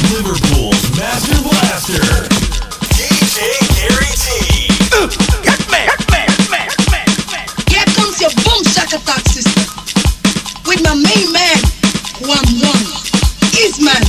Liverpool's Master Blaster, DJ Gary T. Here comes your boom shack attack system with my main man, one Isman.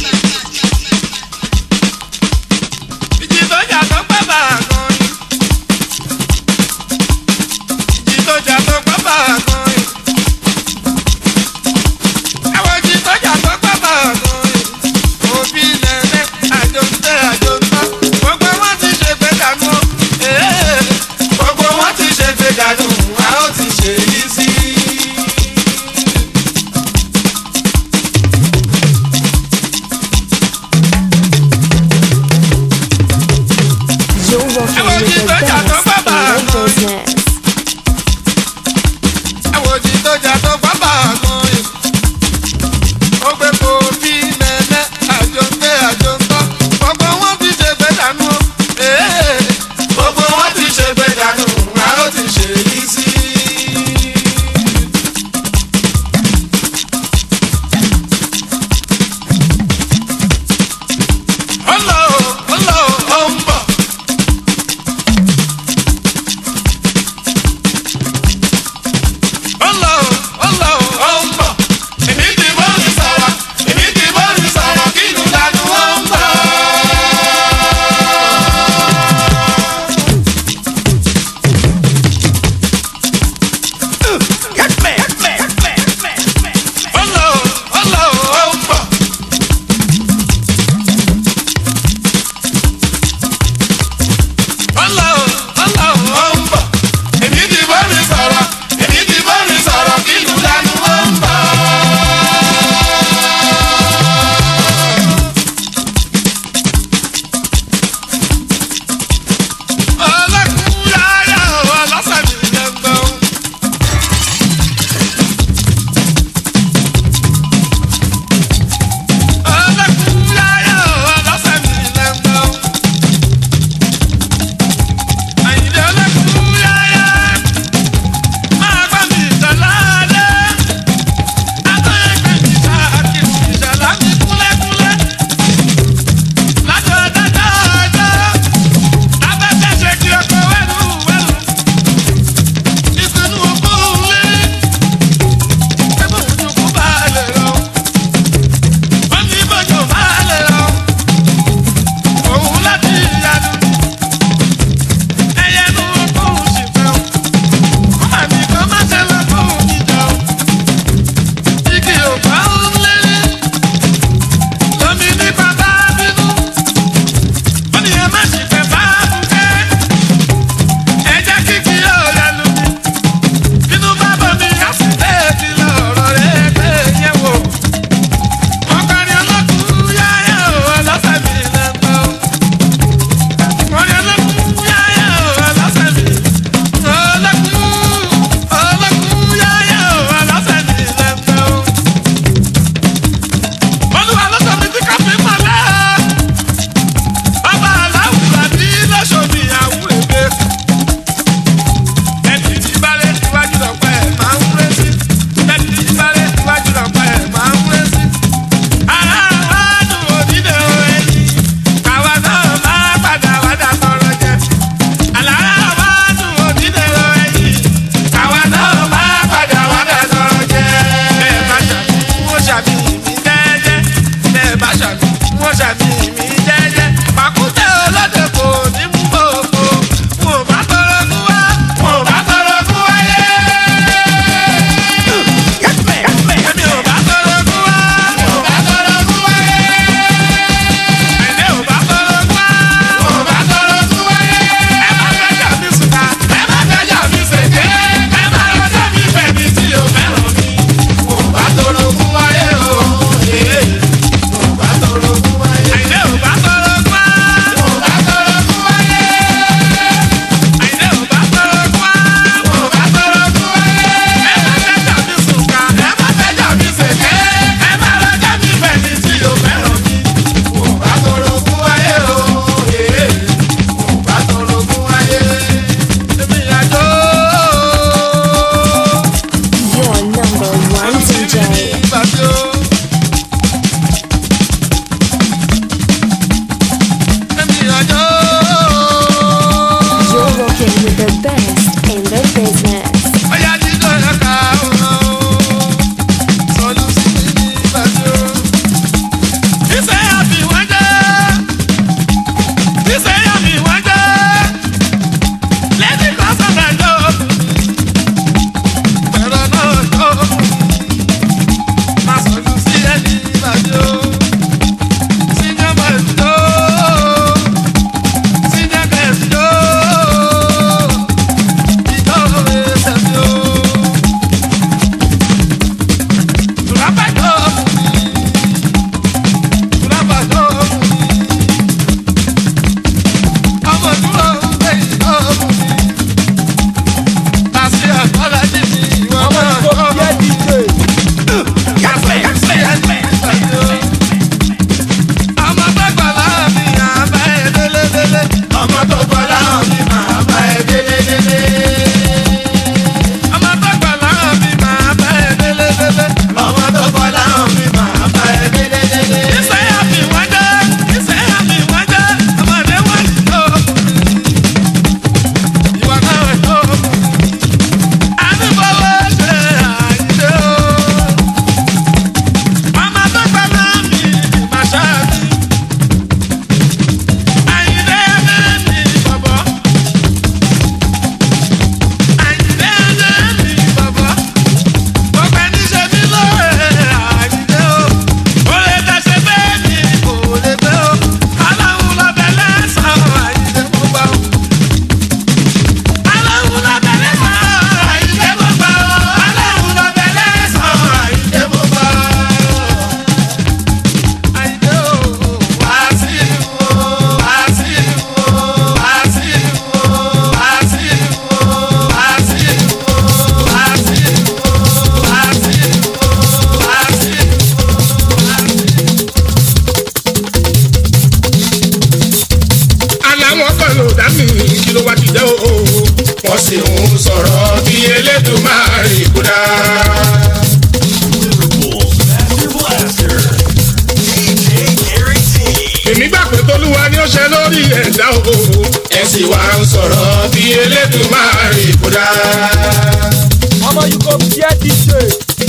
lórí ẹ̀dá o. ẹ sì wá ń sọ̀rọ̀ bí Elédùmarè kò dá. ọmọ yìí kò bí ẹ ti ṣe.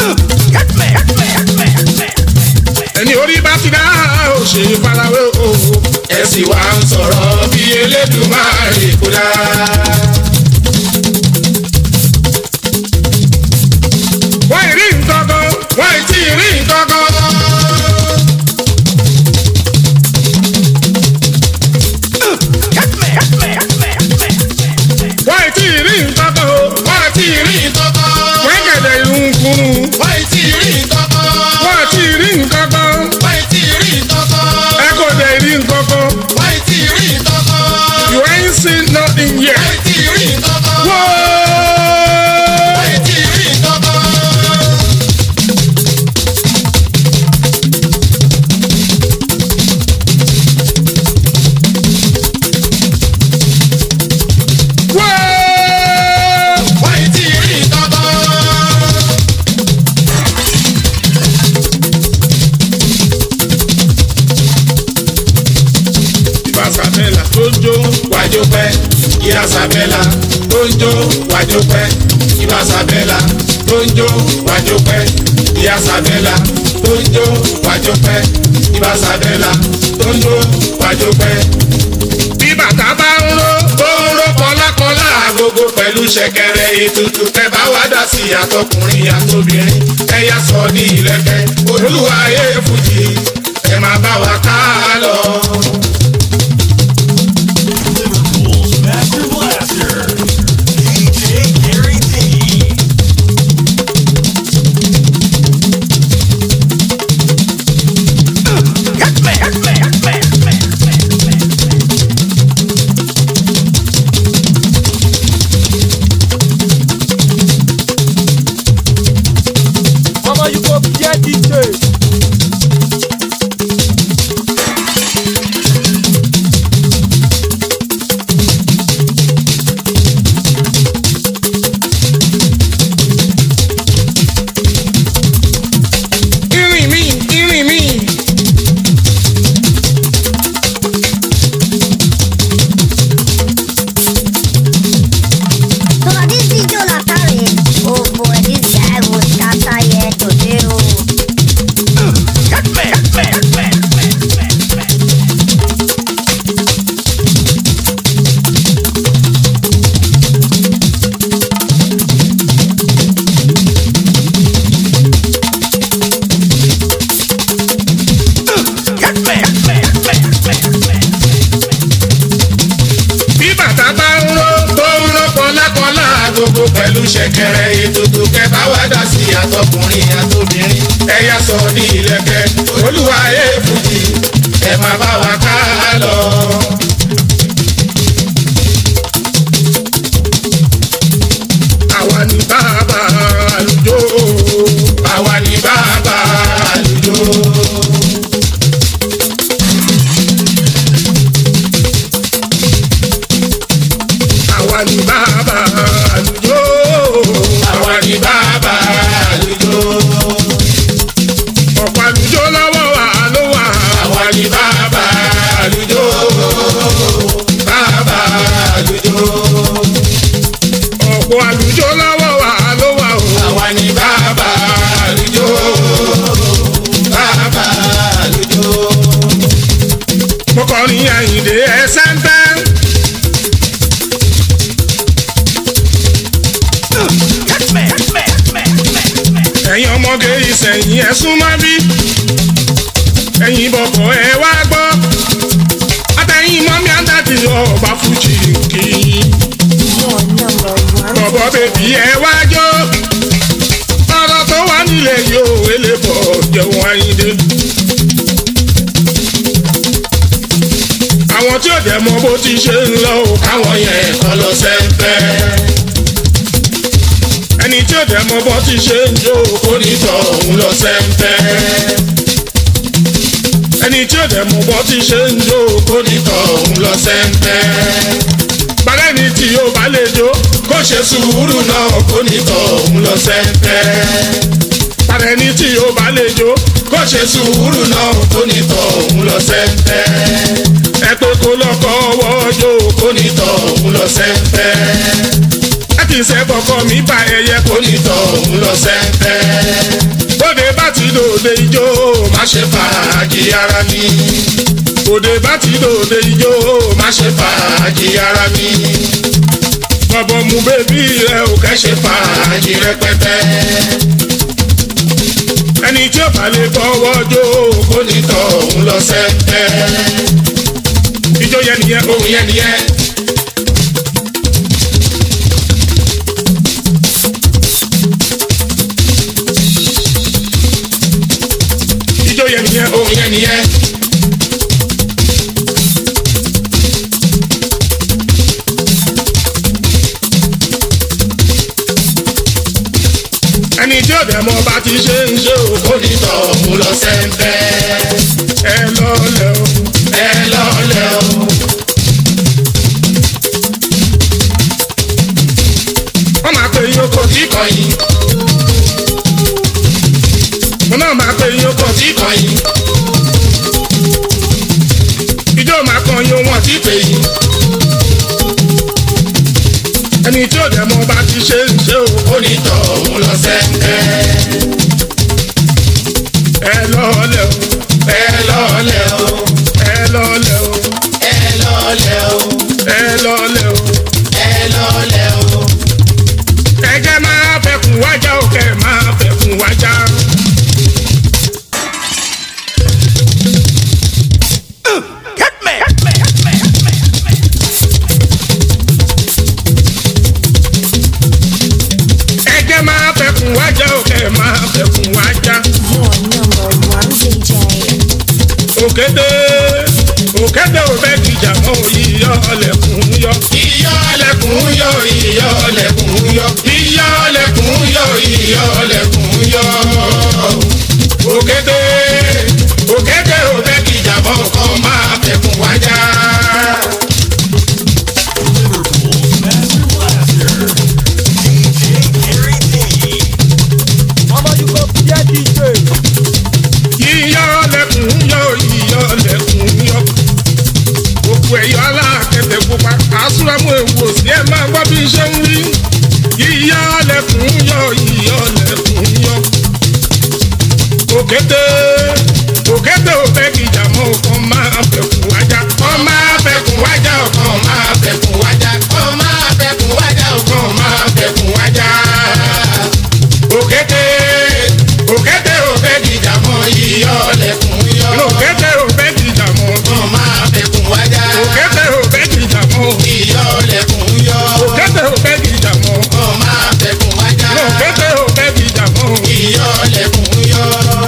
ẹni orí bá ti dá ò ṣe farawé o. ẹ sì wá ń sọ̀rọ̀ bí Elédùmarè kò dá. wọ́n ì rí nǹkan kan wọ́n ì tí ì rí nǹkan kan. wọ́n ì tí ì rí nǹkan kan o. wọ́n ì tí ì rí nǹkan kan. wọ́n gẹ̀dẹ̀ ìrùn kùnú. wọ́n ì tí ì rí nǹkan kan. wọ́n ì tí ì rí nǹkan kan. wọ́n ì tí ì rí nǹkan kan. ẹ kò dẹ̀ rí nǹkan kan. wọ́n ì tí ì rí nǹkan kan. you ain't seen nothing yet. wọ́n ì tí ì rí nǹkan kan. wọ́n ì tí ì rí nǹkan kan. Ìyá Sàbẹ́là tó ń jó wájú pẹ́. Ìbá Sàbẹ́là tó ń jó wájú pẹ́. Ìyá Sàbẹ́là tó ń jó wájú pẹ́. Ìbá Sàbẹ́là tó ń jó wájú pẹ́. Bí bàtà bá ń ró tó ń ró kọlákọlá agogo pẹ̀lú ṣẹ̀kẹ̀rẹ̀ ètùtù tẹ́ bá wá dá sí àtọkùnrin àtobìnrin. Ẹ̀yà sọ ní ìlẹ̀kẹ̀ olúwa ayé fújì ẹ máa bá wa ká lọ. Master Blaster, DJ Gary T. ọmọ yìí kò bí ẹ ti ṣe. Pẹ̀lú ṣẹ̀kẹ̀rẹ̀ ètùtù kẹ́ bá wá dá sí àtọkùnrin àtobìnrin. Ẹ̀yà sọ ní ìlẹ̀kẹ̀ olúwa ayé fújì ẹ máa bá wa ká lọ. Àwa ni bàbá àlùjọ. Àwa ni bàbá àlùjọ. Àwa ni bàbá àlùjọ. Àwa ni bàbá àlùjọ. Ọ̀pọ̀ àlùjọ lọ́wọ́ wa ló wà. Àwa ni bàbá àlùjọ. Bàbá àlùjọ. Ọ̀pọ̀ àlùjọ lọ́wọ́ wa ló wà o. Àwa ni bàbá àlùjọ. Bàbá àlùjọ. Mo kọrin Àyìndé ẹsẹ̀ ń tẹ́. Ẹ̀yin ọmọge ìsẹ̀yìn ẹ súnmọ́ bí. Ẹ̀yin bọ̀bọ̀ ẹ wá gbọ́. Àtẹ̀yìn mọ́mí àtàtì ọba fújì kì í. Bọ̀bọ̀ bèbí ẹ wá jó. Ọ̀rọ̀ tó wà nílẹ̀ yóò elébọ̀ jẹun Àyìndé. Àwọn tí ò dẹ̀ mọ bó ti ṣe ń lọ o. Káwọn yẹn kọ́ lọ sẹ́ńpẹ́. Ẹni tí ò dẹ̀ mọ bó ti ṣe ń jó kó ní tọ̀ òun lọ sẹ́ńpẹ́. Ẹni tí ò dẹ̀ mọ bó ti ṣe ń jó kó ní tọ̀ òun lọ sẹ́ńpẹ́. Balẹ̀ ni tí yóò bá lè jó kó ṣe sùúrù náà kó ní tọ̀ òun lọ sẹ́ńpẹ́. Balẹ̀ ni tí yóò bá lè jó kó ṣe sùúrù náà kó ní tọ̀ òun lọ sẹ́ńpẹ́. ẹ pé kó lọ́kọ́ wọ́jọ́ kó nítọ̀ òun lọ sẹ́ńpẹ́. ẹ kì í ṣe kọ̀kọ́ mi bá ẹyẹ kó nítọ̀ òun lọ sẹ́ńpẹ́. òde bá ti dòde ijó má ṣe fàájì ara mi. òde bá ti dòde ijó má ṣe fàájì ara mi. bọ̀bọ̀ mú bébí rẹ ò kẹ́ ṣe fàájì rẹpẹtẹ. ẹni tí ó bá lè fọwọ́ jó kó nítọ̀ òun lọ sẹ́ńpẹ́. ijó yẹn nìyẹn ohun yẹn nìyẹn. ijó yẹn nìyẹn ohun yẹn nìyẹn. ẹni tí ó dẹ̀ mọ̀ bá ti ṣe ń ṣe òkú nítọ̀ òun lọ sẹ́ńpẹ́. ẹ lọ́lẹ̀ o ẹ lọ́lẹ̀ o. wọ́n máa pe yín oko tí kàn yín. mo náà máa pe yín oko tí kàn yín. ijó máa kan yín wọ́n ti pè yín. ẹni tí ó dẹ̀ mọ̀ bá ti ṣe ń ṣe òkú nítọ̀ òun lọ sẹ́ńpẹ́. ẹ lọ́lẹ̀ o ẹ lọ́lẹ̀ o ẹ lọ́lẹ̀ o ẹ lọ́lẹ̀ o ẹ lọ́lẹ̀ o. ẹ lọ́lẹ̀ o. ẹgẹ máa fẹkùn wájà òkè máa fẹkùn wájà. ẹgẹ máa fẹkùn wájà òkè máa fẹkùn wájà. Your number one DJ. òkété òkété ò fẹ́ kìjà mọ́ yíyọ́ ọlẹ́kùn yọ. Iyọ̀ ọlẹ́kùn yọ, iyọ̀ ọlẹ́kùn yọ. yíyọ́ ọlẹ́kùn yọ yíyọ́ ọlẹ́kùn yọ. òkété òkété ò fẹ́ kìjà mọ́ kàn máa fẹkùn wájà. Mama, you go get DJ. yíyọ́ ọlẹ́kùn yọ yíyọ́ ọlẹ́kùn yọ. gbogbo ẹ̀yọ́ alákẹ̀tẹ̀ pupa àsúrámù ewu òsì ẹ̀ máa gbọ́ bí iṣẹ́ ń wí. yíyọ́ ọlẹ́kùn yọ yíyọ́ ọlẹ́kùn yọ. òkété òkété ò fẹ́ kìjà mọ́ ọkàn máa fẹ̀kùn wájà. kàn máa fẹ̀kùn wájà ọkàn máa fẹ̀kùn wájà. kàn máa fẹ̀kùn wájà ọkàn máa fẹ̀kùn wájà. òkété òkété ò fẹ́ kìjà mọ́ yíyọ́ ọlẹ́kùn yọ. òkété ò fẹ́ kìjà mọ́ Kàn máa fẹkùn wájà. òkété ò fẹ́ kìjà mọ́. Iyọ̀ ọlẹ́kùn yọ. òkété ò fẹ́ kìjà mọ́. Kàn máa fẹkùn wájà. òkété ò fẹ́ kìjà mọ́. Iyọ̀ ọlẹ́kùn yọ.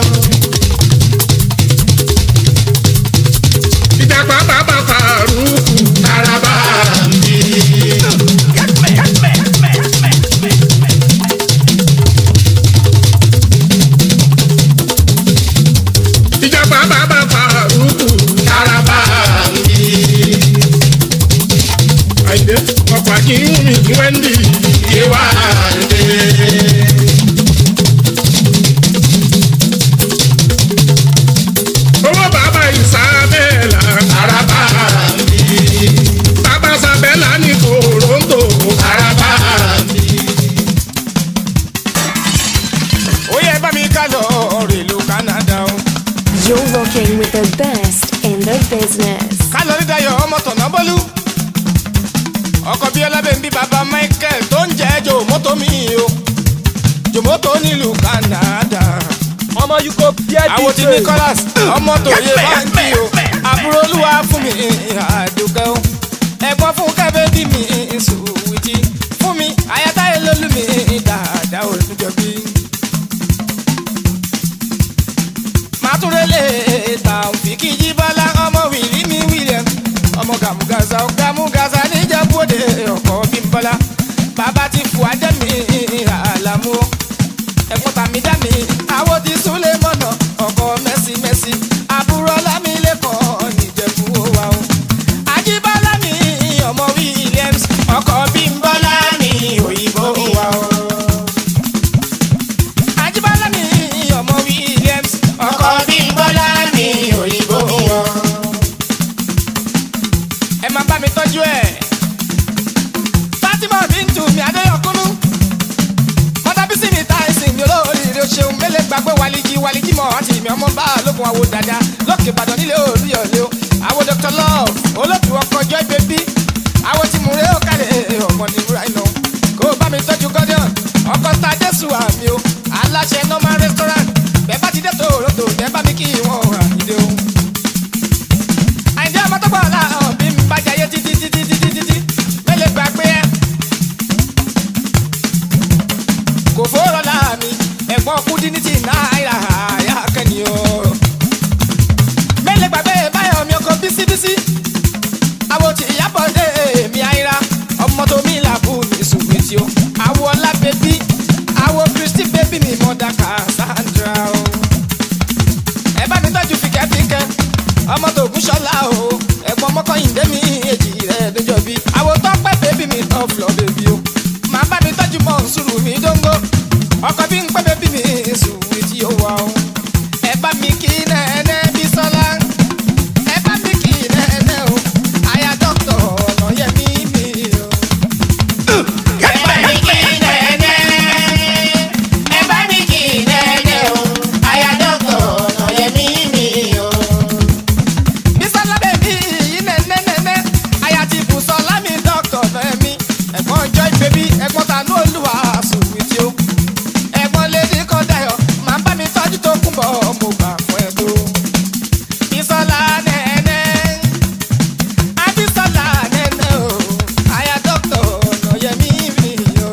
ìjàpá bàbá Fàrúkù Taraba. ìjàpá bàbá Fàrúkù Taraba. àyìndé ọkọ̀ akínyùmí wẹ́ndì yéwà dé. owó bàbá Isabella Taraba. bàbá Isabella ní Toronto Taraba. Ó yẹ bá mi ká lọ rèlú Canada o. You're rocking with the best in the business. Ká lọ rí Dayọ̀ ọmọ tọ̀nà bọ́lú. Ọkọ̀ Bíọ́lá bẹ́ẹ̀ bí bàbá Michael tó ń jẹ́ jòmótò mi o. Jòmótò nílùú Canada. Mama, you go get Àwọn ti DJ. Nicholas ọmọ tòye báńkì o. Àbúrò olúwa fún mi àdùkẹ́ o. Ẹ̀gbọ́n fún kẹ́bẹ́bí mi sùwìtì. Fún mi àyàtáyé lólú mi dáadáa olùjọ́bí. Màtúrẹ́lẹ̀ Tàòfíkì Jíbọ́lá ọmọ wìlí mi William. Ọmọ gàmùgàzà gàmùgàzà níjàmbóde ọkọ̀ Bímbọ́lá. Bàbá ti fò Adẹ́mi Àlàmú. Ẹ̀gbọ́n tàmí dá mi. Àwọn ti Súlé mọ̀nà ọkọ̀ Mẹ́sì Mẹ́sì. Àbúrò Lámilé òkè ìbàdàn nílé olúyọ̀lé o àwọn Dr. Love olóòtú ọkọ̀ joy baby àwọn tí mo rẹ́ ọ̀kadẹ̀ ọmọ ní múra iná kó bá mi tọ́jú gọ́dọ̀ ọkọ̀ ta jésù àmì o aláṣẹ normal restaurant bẹ́ẹ̀ bá ti dé tòrótò bẹ́ẹ̀ bá mi kí wọ́n àyíndé o. àyíndé ọmọ tó bọ̀ ọ̀la bí mi bá jayé títí mẹ́lẹ̀ gbàgbé ẹ̀ kò fọ́rọ̀ láàmì ẹ̀gbọ́n kúdí ní ti náírà àyà kẹ́ni o. mẹ́lẹ̀ gbàgbé báyọ̀ mi ọkọ̀ bísíbísí àwọn tí ìyàbọ̀ dé èmi àìra ọmọ tó mi làbù mi sùnwé tí o. àwọn ọlá bèbí àwọn kristi bèbí mi mọ̀dà Cassandra o. ẹ bá mi tọ́jú fìkẹ́fìkẹ́ ọmọ tó gún ṣọlá o. ẹ̀gbọ́n mọ́kànlélẹ́ mi èjì rẹ̀ dójọ́ bí. àwọn tó pẹ́ bèbí mi tọ́ fúlọ̀ bèbí o. màá bá mi tọ́jú mọ́ sùúrù mi dóńgó ọkọ̀ bí ń pẹ́ bèbí mi sùnwé tí ó wà o. ẹ bá mi kí nẹ́ẹ̀nẹ́ bí sọ́lá ẹ bá mi kí nẹ́ẹ̀nẹ́ o. aya dọ́kítọ̀ ọ̀nà yẹmí mi o. ẹ bá mi kí nẹ́ẹ̀nẹ́ ẹ bá mi kí nẹ́ẹ̀nẹ́ o. aya dọ́kítọ̀ ọ̀nà yẹmí mi o. Bísọ́lá bèbí yìí nẹ́ẹ̀nẹ́nẹ́nẹ́ aya ti bù sọ́lá mi dọ́kítọ̀ ọ̀nà yẹmí ẹ̀gbọ́n joy baby ẹ̀gbọ́n Tanu Olúwa sùnwìn tí ó ẹ̀gbọ́n lady Kọ́dáyọ̀ máa bá mi tọ́jú tó kún bọ̀ mo gbà fún ẹ tó. Bísọ́lá nẹ́ẹ̀nẹ́ Abísọ́lá nẹ́ẹ̀nẹ́ o aya dọ́kítọ̀ ọ̀nà yẹmí mi o.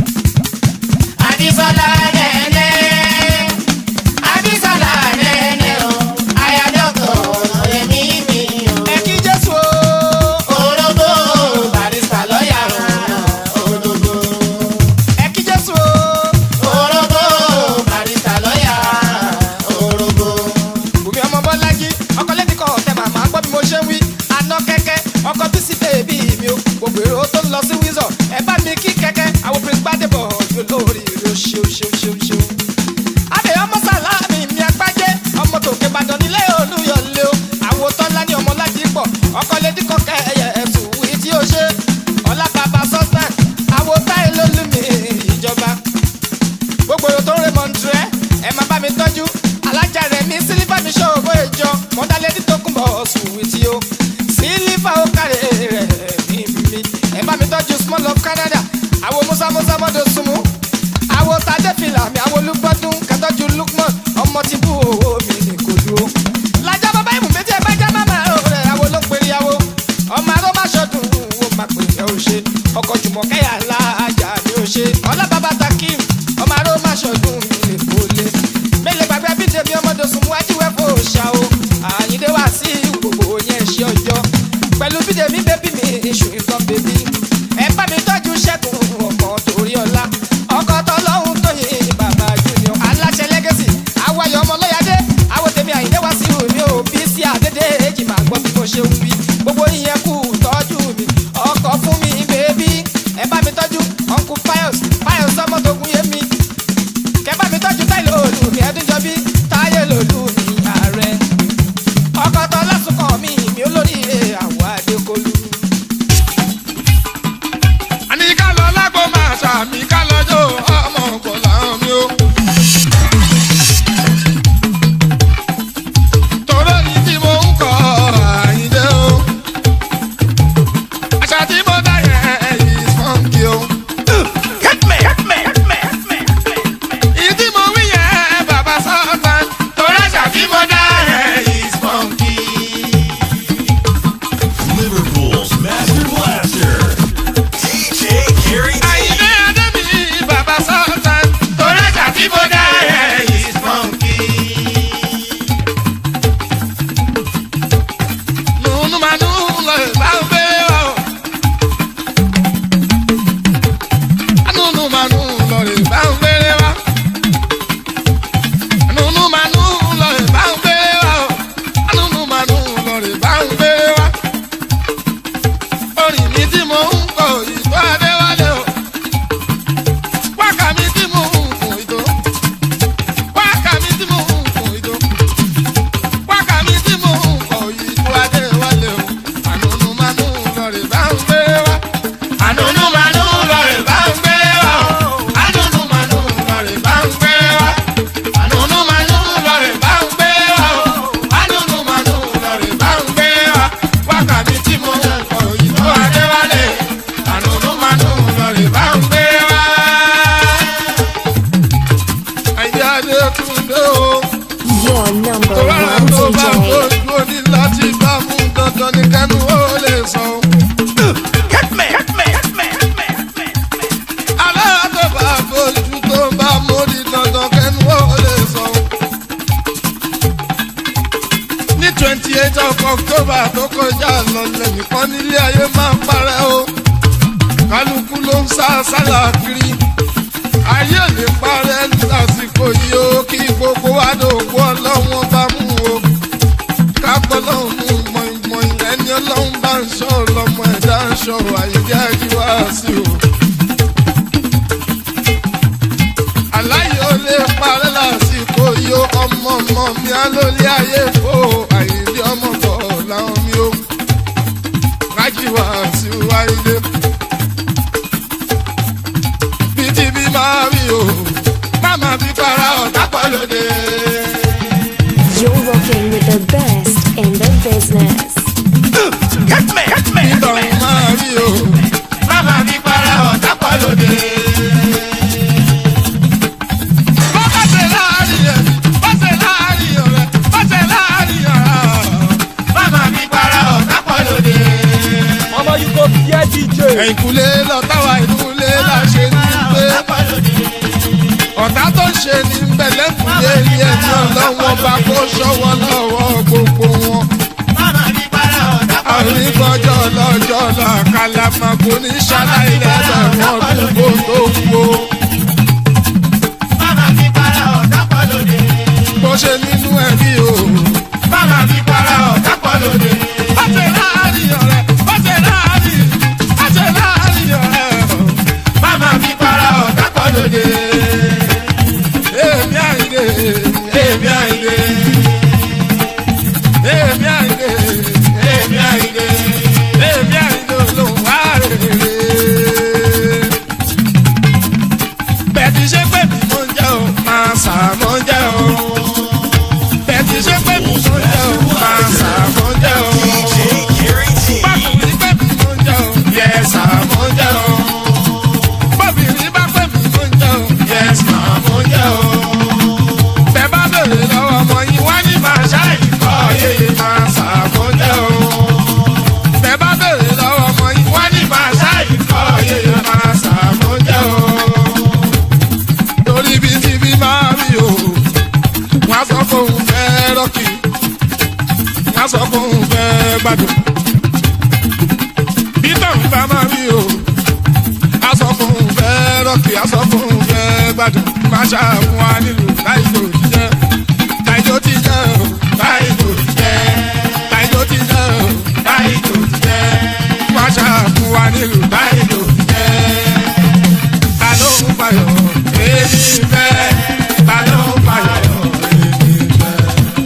Abísọ́lá nẹ́ẹ̀nẹ́ Abísọ́lá nẹ́ẹ̀nẹ́ o aya dọ́kítọ̀ ọ̀nà yẹmí mi o. ẹ kí Jésù o ológo barista lọ́yà ológo. ẹ kí Jésù o ológo barista lọ́yà ológo. Bùnmi ọmọ Bọ́lájí ọkọ lẹ́ni kan ọ̀tẹ̀ màmá gbọ́ bí mo ṣe ń wí aná kẹ́kẹ́ ọkọ bísí bèbí mi o gbogbo èrò tó ń lọ sí Windsor ẹ bá mi kí kẹ́kẹ́ àwọn prince Gbádébọ̀ yóò lórí rẹ ṣeun. abẹ ọmọ Sàlámì mi àgbájé ọmọ tòkè Ìbàdàn nílé Olúyọ̀lé o àwọn tọ́lá ní ọmọ láti pọ̀ ọkọ lẹ́ni kọ́kẹ́ ẹ̀yẹ ẹ̀sùn wí tí ó ṣe ọlá bàbá sọ́sán àwọn táyé lólùmí ìjọba gbogbo èrò tó ń rẹ mọ̀ntúrẹ́ ẹ máa bá mi tọ́jú alájà rẹ̀ mi sílífà mi ṣòwò ìjọ mọ́tàlẹ́dí tó kún bọ̀ sùnwì tí ó sílífà ó kárẹ̀ rẹ̀ mi ẹ bá mi tọ́jú small of Canada àwọn musa mọ́dọ̀ súnmú àwọn tadé fìlà mi àwọn olùgbọ́dún kẹtọ́jú Lukman ọmọ tí bú owó mi ní kò dúró lájà bàbá ìmù méjì ẹ bá já màmá rẹ̀ àwọn olóńgbèrè yàwó ọmọ aró má ṣọdún wo má pè é ó ṣe ọkọ̀ jùmọ̀kẹ́yà láàjà mi ó ṣe ọlá bàbá Takim ọmọ aró má ṣọdún mi lè kó lé mélòó gbàgbé bídè mi ọmọdé sùnmù ajíwẹ́ fò ṣá o Àyìndé wá sí gbogbo yẹn ṣe ọjọ́ pẹ̀lú bídè mi bébí mi iṣu nǹkan bébí ẹ bá mi tọ́jú Ṣẹ́gun ọkọ̀ torí ọlá ọkọ̀ tọ́lọ́hún tó yẹ bàbá Junior aláṣẹ lẹ́gẹ̀sì àwọyọ̀ ọmọ lọ́yàdé àwọn tèmi Àyìndé wá sí omi ò bí sí àdédé èjì máa gbọ́ bí mo ṣe ń wí gbogbo ìyẹn kù tọ́jú mi ọkọ̀ fún mi bébí ẹ bá mi tọ́jú Uncle Pius ọmọ tó gun yé mi kẹ bá mi tọ́jú Táyé lòlù mi Ẹdúnjọbí Táyé lòlù mi ààrẹ ọkọ̀ tọ́ lásùkọ̀ mi olóríire àwọn Adékolú. àníkà lọ lágbo máa ṣàmì ká lọ́jọ́ ọmọ ọkọ̀ làwọn mi ó. tòró ni tí mo ń kọ Àyìndé o àṣà tí mo dá yẹn is funky o. ìdí mo wí yẹn bàbá sọ́ọ̀tàn tòró àṣà tí mo dá yẹn is funky. Liverpool's Master Blaster, DJ Gary D. Àyìndé Adébí bàbá sọ́ọ̀tàn tòró àṣà tí mo dá yẹn is funky. nunu manu lọ bá ń gbé wa o. nunu manu lọ bá ń gbé wa. nunu manu lọ bá ń gbé wa o. nunu manu lọ bá ń gbé wa. orin mi tí mo ń kọ ìtọ́ Adéwálé o. wákà mi tí mo ń kùn ìtọ́. wákà mi tí mo ń kùn ìtọ́. wákà mi tí mo ń kọ ìtọ́ Adéwálé o. ànúnú 28 of October tó kọjá lọ lẹ́nìkan nílé ayé máa ń parẹ́ o kálukú ló ń sá sálà kiri ayé lè parẹ́ lásìkò yìí o kí gbogbo wa dògbò ọlọ́wọ́n bá mú o kápẹ́ lọ́hùn mú mọ̀ìmọ̀ì ẹni ọlọ́hun bá ń ṣọ́ lọ́mọ ẹ̀dá ń ṣọ́ àyíká ẹ̀jíwá sí o. aláyé ó lè parẹ́ lásìkò yìí o ọmọ mi á ló lé ayé fò àyílé ọmọ bọ̀ láwọn mi ó rájíwá sí wáyé. bítíbí máa rí o máma fi para ọ̀tá pọ̀ lóde. You're rocking with the best in the business. ìbọn máa rí o máma fi para ọ̀tá pọ̀ lóde. bọ́sẹ̀ láàrin ẹ̀ bọ́sẹ̀ láàrin ọ̀rẹ́ bọ́sẹ̀ láàrin ọ̀rẹ́ máma fi para ọ̀tá pọ̀ lóde. ọmọ yìí kò fi ẹ́ DJ. ẹ̀yìnkùlé lọ́tàwá ìdúlé la ṣe ní pé ọ̀tá tó ṣe ní pẹ̀lẹ́kùlé ní ẹni ọlọ́wọ́ bá kó ṣọ́wọ́ lọ́wọ́ gbogbo wọn. àríkọjọ́ lọ́jọ́ la kàlàmàgbò ní ṣáláì lẹ́gbẹ̀rún ọdún kó tó kú o. bó ṣe nínú ẹbí o. bàbá mi para ọ̀tá pọ̀ lóde. bọ́sẹ̀ láàrin ọ̀rẹ́ bọ́sẹ̀ láàrin ọ̀rẹ́ bàbá mi para ọ̀tá pọ̀ lóde. èmi àìdè èmi àìdè èmi àìdè èmi àìdè èmi àìdè olóhùn wá rèé. bẹ́ẹ̀ ti ṣe pé mi mo ń jẹ́ o máa sà mo ń jẹ́ o. bẹ́ẹ̀ ti ṣe pé mi mo ń jẹ́ o máa sà mo ń jẹ́ o. bákùnrin pé mi mo ń jẹ́ o yẹ sà mo ń jẹ́ o. bọ́bìnrin bá pé mi mo ń jẹ́ o yẹ sà mo ń jẹ́ o. bẹ́ẹ̀ bá bèrè lọ́wọ́ ọmọ yìí wá ní màá ṣáà ìkọ́ yeye máa sà mo ń jẹ́ o. bẹ́ẹ̀ bá bèrè lọ́wọ́ ọmọ yìí wá ní màá ṣáà ìkọ́ yeye máa sà mo ń jẹ́ o. torí bí ti bí máa rí o wọ́n á sọ fún un fẹ́ rọ́ọ̀kì wọ́n á sọ fún un fẹ́ gbádùn. bí tọ̀hún bá máa rí o á sọ fún un fẹ́ rọ́ọ̀kì á sọ fún un fẹ́ gbádùn. má ṣàfún wa nílùú láìjó jíjẹ́ láìjó ti jẹ́ o láìjó ti jẹ́ láìjó ti jẹ́ o láìjó ti jẹ́ má ṣàfún wa nílùú láìjó ti jẹ́. ta ló ń payọ̀ èyí fẹ́ ta ló ń payọ̀ èyí fẹ́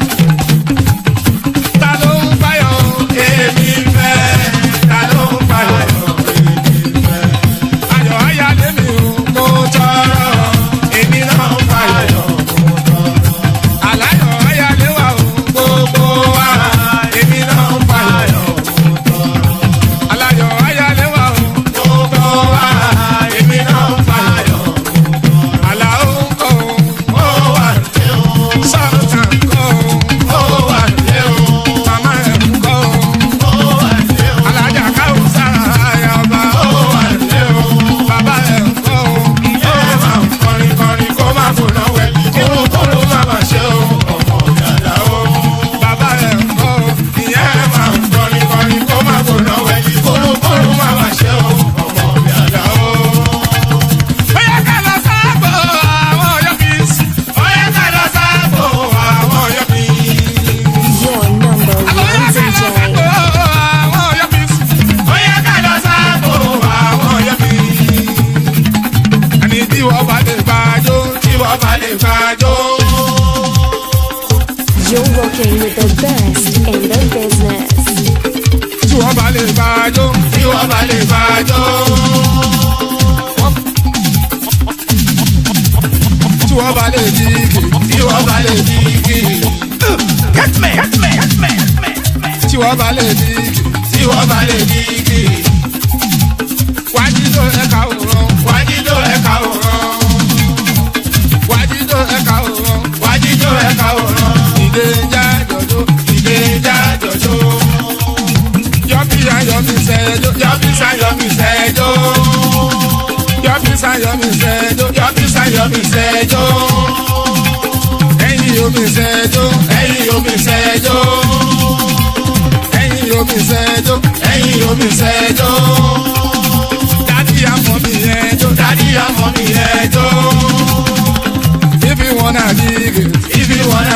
ta ló ń payọ̀ èyí fẹ́ ta ló ń payọ̀ èyí fẹ́. ayọ̀ ayálé mi ò mo tọrọ èmi náà ń payọ̀ mo tọrọ. aláyọ̀ ayálé wa ò gbogbo wa èmi náà ń payọ̀ mo tọrọ. aláyọ̀ ayálé wa ò gbogbo wa èmi náà ń payọ̀ mo tọrọ. àlàó ń kọ́ ó wà ní o sọ́ọ̀tà ń kọ́ ó wà ní o màmá ẹ̀ ń kọ́ ó wà ní o alájà káwọ́ sára ayé ọba ó wà ní o bàbá ẹ̀ ń kọ́ ó máa ń kọrin kọrin kó má fònà wẹ̀ kírun kóró má má ṣe o ọmọ dàda o bàbá ẹ̀ ń kọ́ ìyẹn máa ń kọrin kọrin kó má fònà wẹ̀ kírun kóró má má ṣe o ọmọ dàda o. ó yẹ ká lọ sáàbò àwọn yọ̀bìsì ó yẹ ká lọ sáàbò àwọn yọ̀bìsì. Your number one DJ. tí wọ́n bá lè gbàjó tí wọ́n bá lè gbàjó. You're rocking with the best in the business. tí wọ́n bá lè gbàjó tí wọ́n bá lè gbàjó. tí wọ́n bá lè dìgì tí wọ́n bá lè dìgì. tí wọ́n bá lè dìgì tí wọ́n bá lè dìgì. wájú ẹ̀ka òràn wájú ẹ̀ka òràn wájú ẹ̀ka òràn wájú ẹ̀ka òràn. ìdè já jọjọ ìdè já jọjọ. yọ̀bísà yọ̀bí sẹ́jọ́ yọ̀bísà yọ̀bí sẹ́jọ́. yọ̀bísà yọ̀bí sẹ́jọ́ yọ̀bísà yọ̀bí sẹ́jọ́. ẹ̀yin omi sẹ́jọ́ ẹ̀yin omi sẹ́jọ́.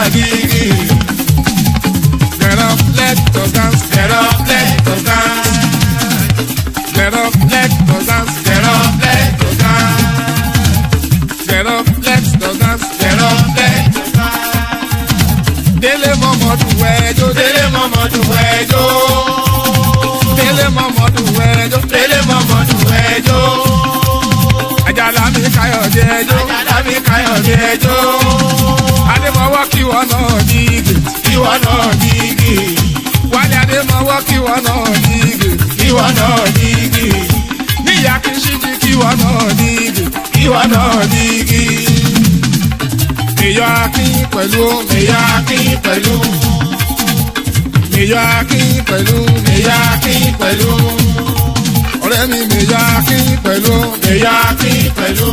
gigi. Get up, let us dance. Get up, let us dance. Get up, let us dance. Get up, let us dance. Get up, let us dance. Get up, let us dance. Délé Mọ̀mọ́dù wẹjọ, Délé Mọ̀mọ́dù wẹjọ. Délé Mọ̀mọ́dù wẹjọ, Délé Mọ̀mọ́dù wẹjọ. Àjàlá mi Káyọ̀dé ẹjọ́, Àjàlá mi Káyọ̀dé ẹjọ́. Adémọ́wọ́ kí wọ́n náà dígì, kí wọ́n náà dígì. Wálé Adémọ́wọ́ kí wọ́n náà dígì, kí wọ́n náà dígì. Níyà kí ṣíjí kí wọ́n náà dígì, kí wọ́n náà dígì. Mèyọ́ Akín pẹ̀lú, Mèyọ́ Akín pẹ̀lú. Mèyọ́ Akín pẹ̀lú, Mèyọ́ Akín pẹ̀lú. Ọ̀rẹ́ mi Mèyọ́ Akín pẹ̀lú, Mèyọ́ Akín pẹ̀lú.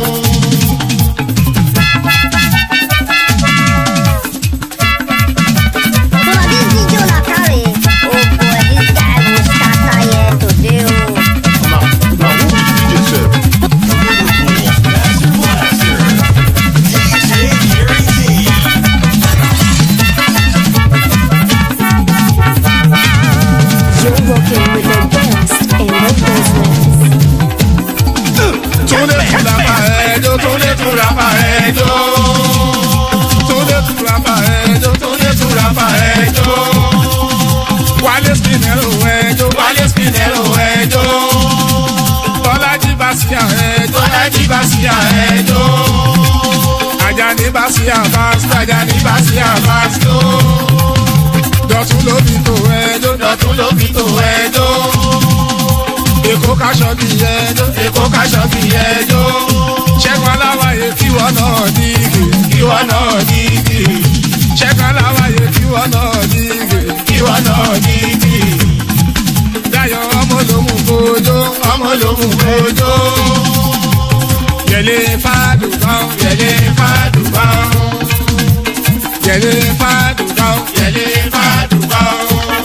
Ajani Basia Vasco. Dọ̀tún ló fi tó ẹjọ́, Dọ̀tún ló fi tó ẹjọ́. Èkó kaṣọ bí ẹjọ́, Èkó kaṣọ bí ẹjọ́. Ṣẹ́gun Aláwáyé kí wọ́n náà dígì, kí wọ́n náà dígì. Ṣẹ́gun Aláwáyé kí wọ́n náà dígì, kí wọ́n náà dígì. Dayọ̀ ọmọ lòmù kojó, ọmọ lòmù kojó. Yẹlé fàdùbọ̀n, yẹlé fàdùbọ̀n. Yẹlé fàdùbọ̀n, yẹlé fàdùbọ̀n.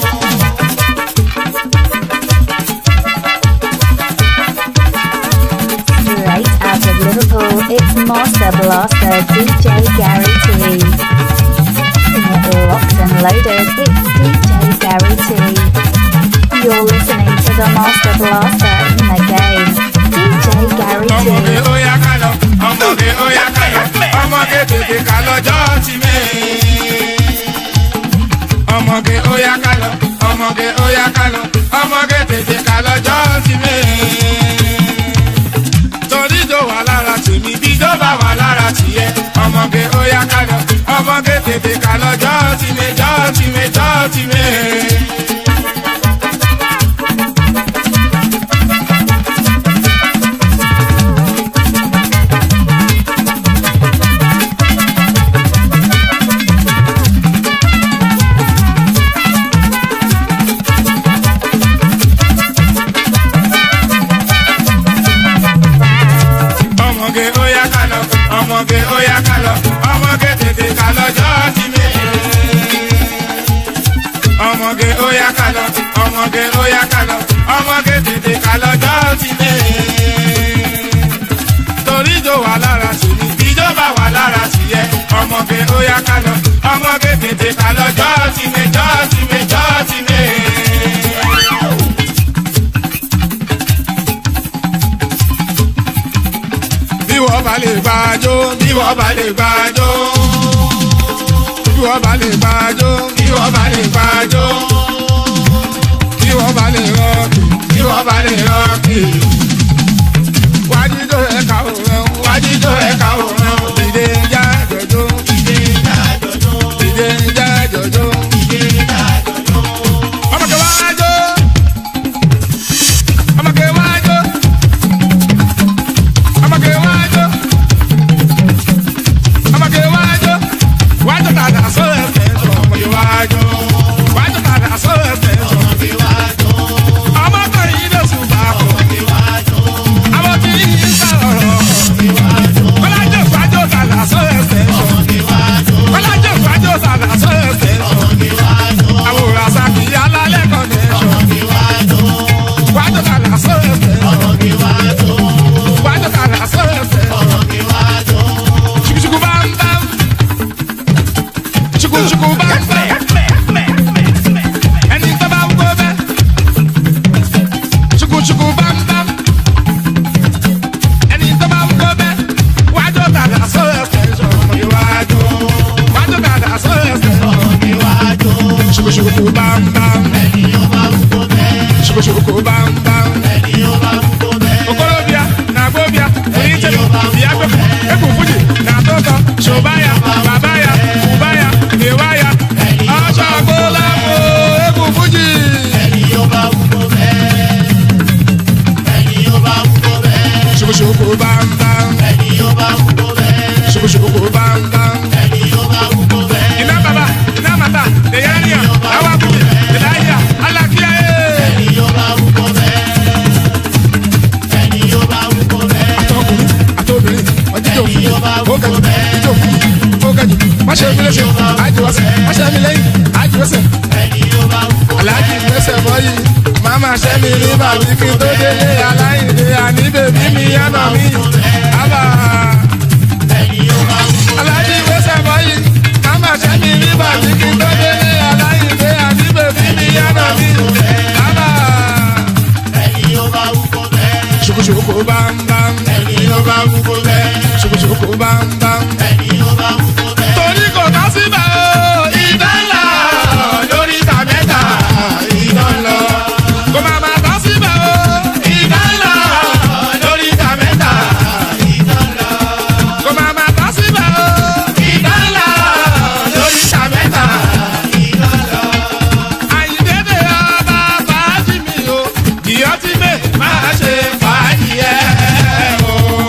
Right out of Liverpool, it's Master Blaster DJ Gary T. Locked and loaded, it's DJ Gary T. You're listening to the Master Blaster in the game, DJ Gary T. Ọmọge ó yá ká lọ, ọmọge ó yá ká lọ, ọmọge tètè ká lọ́jọ́ ti mẹ́. Ọmọge ó yá ká lọ, ọmọge ó yá ká lọ, ọmọge tètè ká lọ́jọ́ ti mẹ́. Torí tó wà lára tèmi bí tó bá wà lára tìyẹ. Ọmọge ó yá ká lọ, ọmọge tètè ká lọ́jọ́ ti mẹ́, jọ́ ti mẹ́, jọ́ ti mẹ́. Ọmọge ó yá ká lọ, ọmọge tètè ká lọ́jọ́ ti mẹ́. Ọmọge ó yá ká lọ, ọmọge ó yá ká lọ, ọmọge tètè ká lọ́jọ́ ti mẹ́. Torí tó wà lára tèmi, ìjọba wà lára tìyẹ. Ọmọge ó yá ká lọ, ọmọge tètè ká lọ́jọ́ ti mẹ́, jọ́ ti mẹ́, jọ́ ti mẹ́. Bí wọ́n bá lè gbàjó, bí wọ́n bá lè gbàjó. Bí wọ́n bá lè gbàjó, bí wọ́n bá lè gbàjó. Bí wọ́n bá lè rọ́ọ̀kì, bí wọ́n bá lè rọ́ọ̀kì. Wájídó ẹ̀ka òun, wájídó ẹ̀ka òun. Dìde ń já jòjó, dìde ń já jòjó, dìde ń já jòjó, dìde ń já jòjó. Ọmọge wá jó, ọmọge wá jó, ọmọge wá jó, ọmọge wá jó. Wájú tàdà sórí ẹ̀fẹ̀ sọ, ọmọge wá jó. Wájú tàdà sórí ẹ̀fẹ̀ sọ, ọmọge wá jó. Ọmọge yìí ló sùn bá kọ, ọmọge wá jó. ṣokoṣoko bámbám. Okorobịa na agbọbịa onye bịa ekwu fuji na atụtọ shobaya babaya ubaya ewaya ọchọgbola mo ekwu fuji. Ṣokoṣoko bámbám. Ṣokoṣoko bámbám. Iná bàbá iná màtà lèyànìyàn àwọn akùnrin ìdáyà alákíá ẹ̀. Máṣe mi lẹ́sẹ̀, àjùwọ́sẹ̀, máṣe mi lẹ́yìn, àjùwọ́sẹ̀. Aláàjì gbẹ́sẹ̀ bọ́yì, màmá ṣẹ́ mi ní bàbí kí n tó délé aláìní àní bèbí mi yánà mi. Àbá. Aláàjì gbẹ́sẹ̀ bọ́yì, màmá ṣẹ́ mi ní bàbí kí n tó délé aláìní àní bèbí mi yánà mi. Àbá. Ṣokoṣoko bámbám. Ṣokoṣoko bámbám. Torí kò ká síbẹ̀ o, ìdánlá lórí ìta mẹ́ta, ìdánlọ. Kò máa máa ká síbẹ̀ o, ìdánlá lórí ìta mẹ́ta, ìdánlọ. Kò máa máa ká síbẹ̀ o, ìdánlá lórí ìta mẹ́ta, ìdánlọ. Àyìndédé ọba fàájì mi o, ìyọ́tí mi máa ṣe fàájì ẹ̀ o.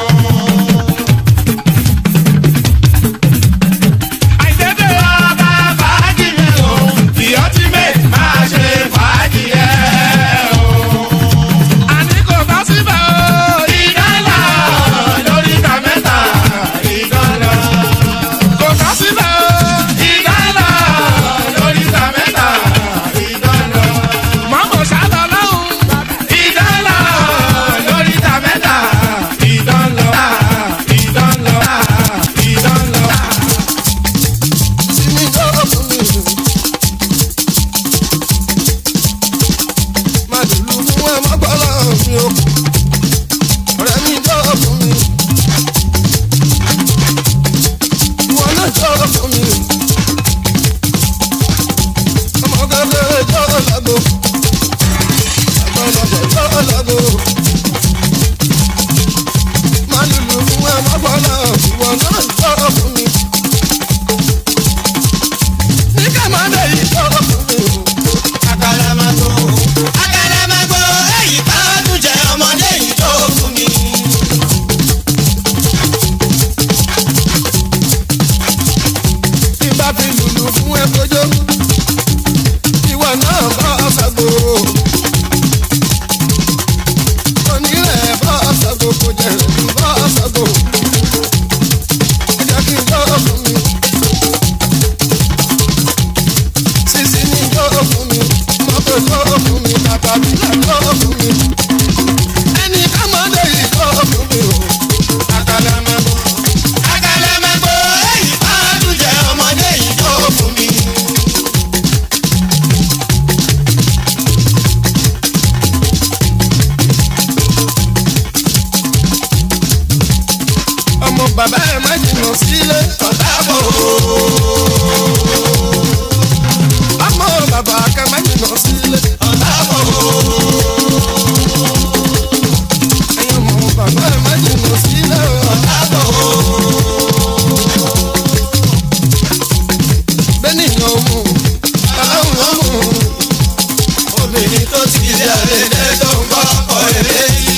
Bàbá ẹ̀ má jìnnà sílé ọ̀tá bò ó. Ọmọ bàbá kan má jìnnà sílé ọ̀tá bò ó. Ẹ̀yin ọmọ bàbá ẹ̀ má jìnnà sílé ọ̀tá bò ó. Bẹ́nìyàn mú ọlọ́run ó mú obìnrin tó ti lé àlejò tó ń gbọ́ ọkọ̀ èrè yìí.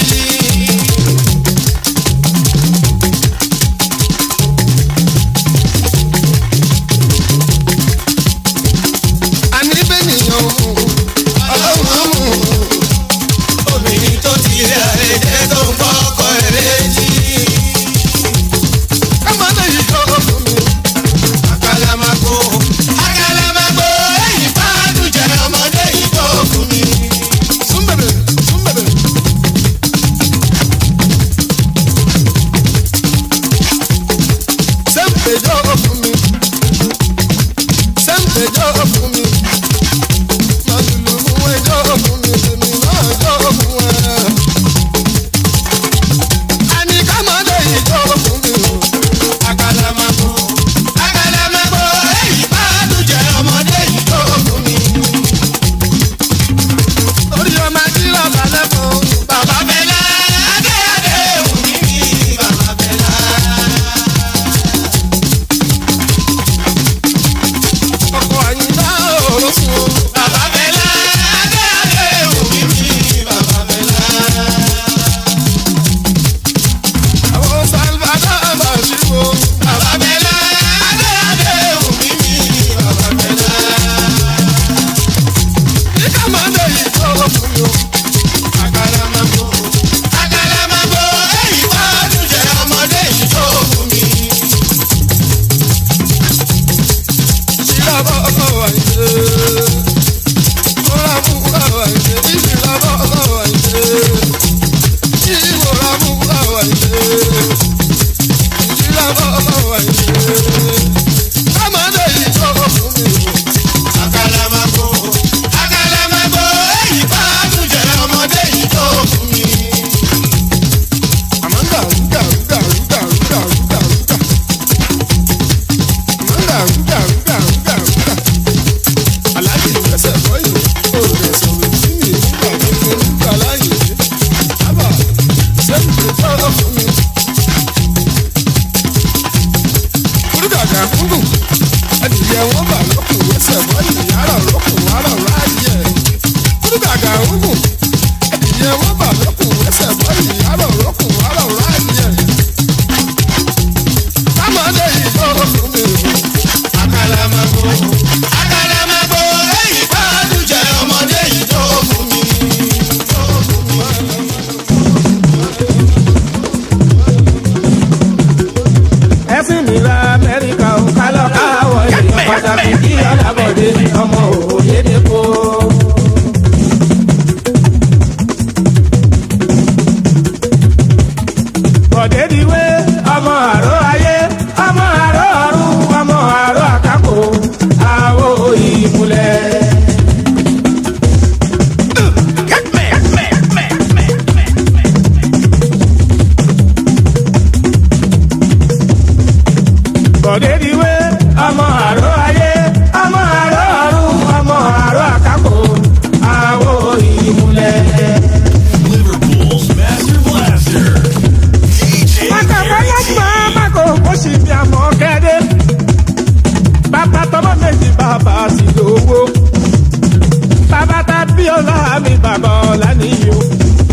mi bàbá ọ̀la nìyí o.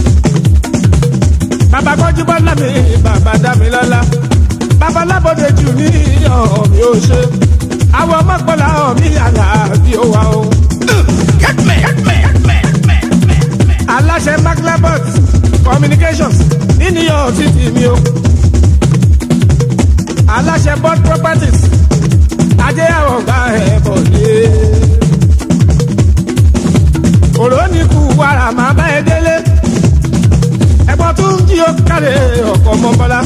Bàbá gbọ́jú bọ́lá mi bàbá dá mi lọ́lá. Bàbá lábọ́dé jù ní ọ̀mí ò ṣe. Àwọn ọmọkùnrin ọ̀mí àlàáfí ó wà o. Aláṣẹ Maclebot Communications ní New York City mi o. Aláṣẹ Bond Properties ajé àwọn ọgbà ẹ̀bọ̀ lé. Òró ní kú wàrà máa bá ẹ délé. Ẹ̀gbọ́n tún jí ó kárẹ̀ ọ̀pọ̀ mọ́bọ́lá.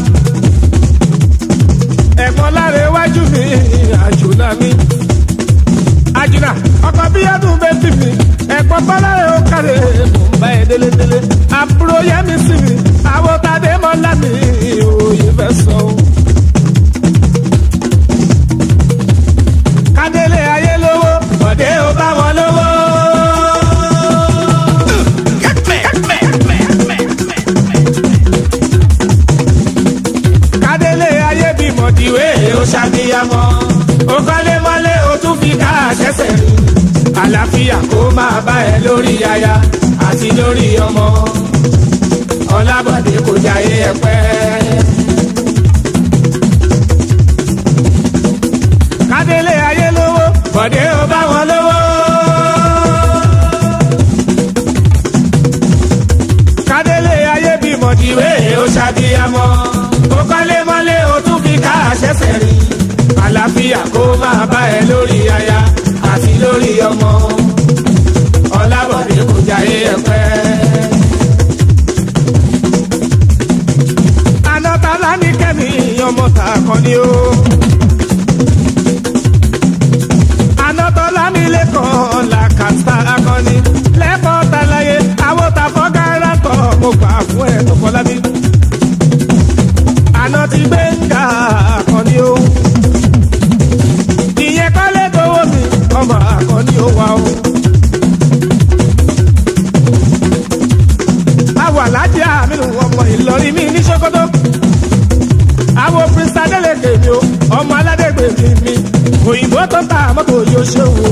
Ẹ̀gbọ́n láre wájú mi àjùlá mi. Àjùlá ọkọ̀ bí ọdún bẹ́ẹ̀ mi. Ẹ̀gbọ́n bọ́lá rẹ̀ ó kárẹ̀ mò ń bá ẹ délédélé. Àbúrò yẹmi sí mi. Àwọn tàdé mọ́lá mi òye fẹ́ sọ. Kádélé ayé lówó, bọ̀dé ó bá wọn lówó. Kádélé ayé bí mọ̀díwé ó ṣàbíyamọ́. Ó kọ́lé mọ́lé ó tún fi ká àṣẹ́sẹ̀ rí. Àlàáfíà kó máa bá ẹ lórí aya àti lórí ọmọ. Ọlábọ̀dé kò jayé ẹ pẹ́. Kádélé ayé lówó, bọ̀dé ó bá wọn lówó. Kádélé ayé bí mọ̀díwé ó ṣàbíyamọ́. Ó kọ́lé mọ́lé ó tún fi ká àṣẹ́sẹ̀ rí. Àlàáfíà kó máa bá ẹ lórí aya àti lórí ọmọ. Ọlábọ̀dé kò jayé ẹ pẹ́. Anọ́tàlá ní kẹ́mi ọmọ tàkọ́ni o. Anọ́tọ́lá ní lẹ́kọ̀ọ́ làkàtà akọni. Lẹ́kọ̀ọ́ tàlàyé àwọn tàfọ́gára tọ̀ mo gbà fún ẹ̀ tó kọ́lá bí. Àná ti gbé ń ga akọni o. Ìyẹn kọ́lé dowó mi ọmọ akọni ó wà o. Àwọn alájẹ àmínú ọmọ Ìlọrin mi ní Sókótó. Àwọn Prince Adeleke mi o, ọmọ aládégbè mi. Òyìnbó tó ta mọ́tò yóò ṣe wò.